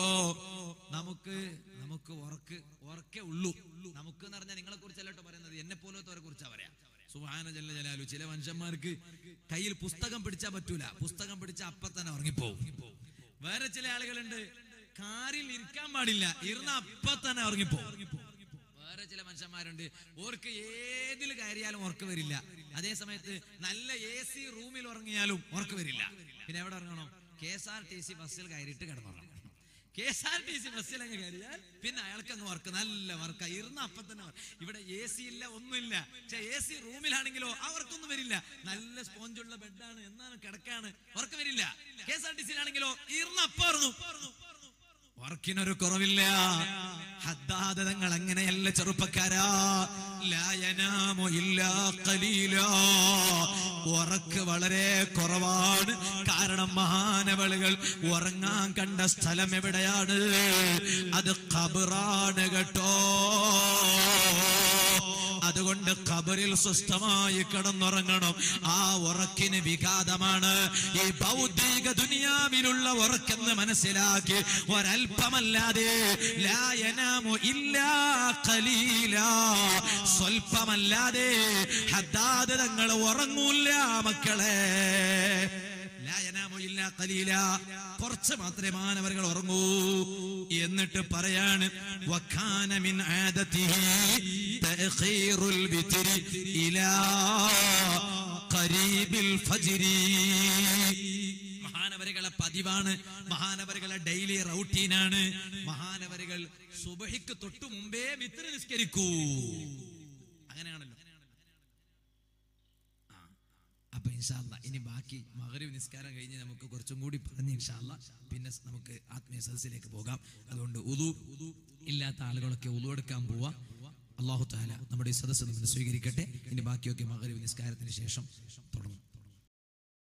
നമുക്ക് ഉറക്കേ ഉള്ളൂ. നമുക്ക് എന്ന് പറഞ്ഞാൽ നിങ്ങളെ കുറിച്ചല്ലോ പറയുന്നത്, എന്നെ പോലത്തവരെ കുറിച്ചാ പറയാം. സുബ്ഹാന ജല്ല ജലാലു. ചില മനുഷ്യന്മാർക്ക് കയ്യിൽ പുസ്തകം പിടിച്ചാൽ പറ്റൂല. പുസ്തകം പിടിച്ചാൽ അപ്പൊ തന്നെ ഉറങ്ങിപ്പോവും. വേറെ ചില ആളുകളുണ്ട്, കാറിൽ ഇരിക്കാൻ പാടില്ല, ഇരുന്ന അപ്പൊ തന്നെ ഉറങ്ങിപ്പോവും. വേറെ ചില മനുഷ്യന്മാരുണ്ട്, ഓർക്ക് ഏതിൽ കയറിയാലും ഉറക്കം വരില്ല. അതേ സമയത്ത് നല്ല AC റൂമിൽ ഉറങ്ങിയാലും ഉറക്കം വരില്ല. പിന്നെ എവിടെ ഉറങ്ങണം? KSRTC ബസ്സിൽ കയറിയിട്ട് കിടന്നുറങ്ങണം. KSRTC ബസ്സിൽ അങ്ങ് കയറിയാൽ പിന്നെ അയാൾക്ക് അങ്ങ് വർക്ക്, നല്ല വർക്ക, ഇരുന്ന അപ്പൊ തന്നെ. ഇവിടെ AC ഇല്ല, ഒന്നുമില്ല. പക്ഷെ AC റൂമിലാണെങ്കിലോ ആ വർക്കൊന്നും വരില്ല. നല്ല സ്പോഞ്ചുള്ള ബെഡാണ്, എന്നാണ് കിടക്കാണ്, ഉറക്കം വരില്ല. KSRTC-യിലാണെങ്കിലോ ഇരുന്ന അപ്പൊ ഉറങ്ങും. വർക്കിനൊരു കുറവില്ല. ഹദ്ദാദ് തങ്ങൾ അങ്ങനെയല്ല ചെറുപ്പക്കാരാ. ലാ യനാമു ഇല്ലാ ഖലീലാ. ഉറക്ക് വളരെ കുറവാണ്. കാരണം മഹാനവളുകൾ ഉറങ്ങാൻ കണ്ട സ്ഥലം എവിടെയാണ്? അത് ഖബറാണ് കേട്ടോ. അതുകൊണ്ട് ഖബറിൽ സ്വസ്ഥമായി കിടന്നുറങ്ങണം. ആ ഉറക്കിന് വിഘാതമാണ് ഈ ഭൗതിക ദുനിയാവിലുള്ള ഉറക്കെന്ന് മനസ്സിലാക്കി ഒരൽപ്പമല്ലാതെ ലാ യനാമു ഇല്ലാ ഖലീലാ, സ്വൽപ്പമല്ലാതെ ഹദ്ദാദ് തങ്ങൾ ഉറങ്ങൂല്ല മക്കളെ. ലാ യനാമു ഇല്ലാ ഖലീലാ, കുറച്ച് മാത്രമേ മാനവர்கள் ഉറങ്ങൂ. എന്നിട്ട് പറയാണ്, വഖാന മിൻ ആദതിഹി തഅഖീറുൽ വിത്രി ഇലാ ഖരീബിൽ ഫജ്രി. മഹാനവരുകളെ പതിവാണ്, മഹാനവരുകളെ ഡെയിലി റൗട്ടീനാണ്. മഹാനവരുകൾ സുബഹിക്ക് തൊട്ടു മുമ്പേ വിത്ർ നിസ്കരിക്കൂ. അങ്ങനെയാണല്ലോ. അപ്പൊ ഇൻഷാ അല്ലാഹ് ഇനി ബാക്കി മഗ്രിബ് നിസ്കാരം കഴിഞ്ഞ് നമുക്ക് കുറച്ചും കൂടി പറഞ്ഞ് ഇൻഷാ അല്ലാഹ് പിന്നെ നമുക്ക് ആത്മീയ സദസ്സിലേക്ക് പോകാം. അതുകൊണ്ട് ഉദു ഇല്ലാത്ത ആളുകളൊക്കെ ഉദു എടുക്കാൻ പോവാ. അല്ലാഹു തആല നമ്മുടെ ഈ സദസ്സ് സ്വീകരിക്കട്ടെ. ഇനി ബാക്കിയൊക്കെ മഗ്രിബ് നിസ്കാരത്തിന് ശേഷം തുടങ്ങും.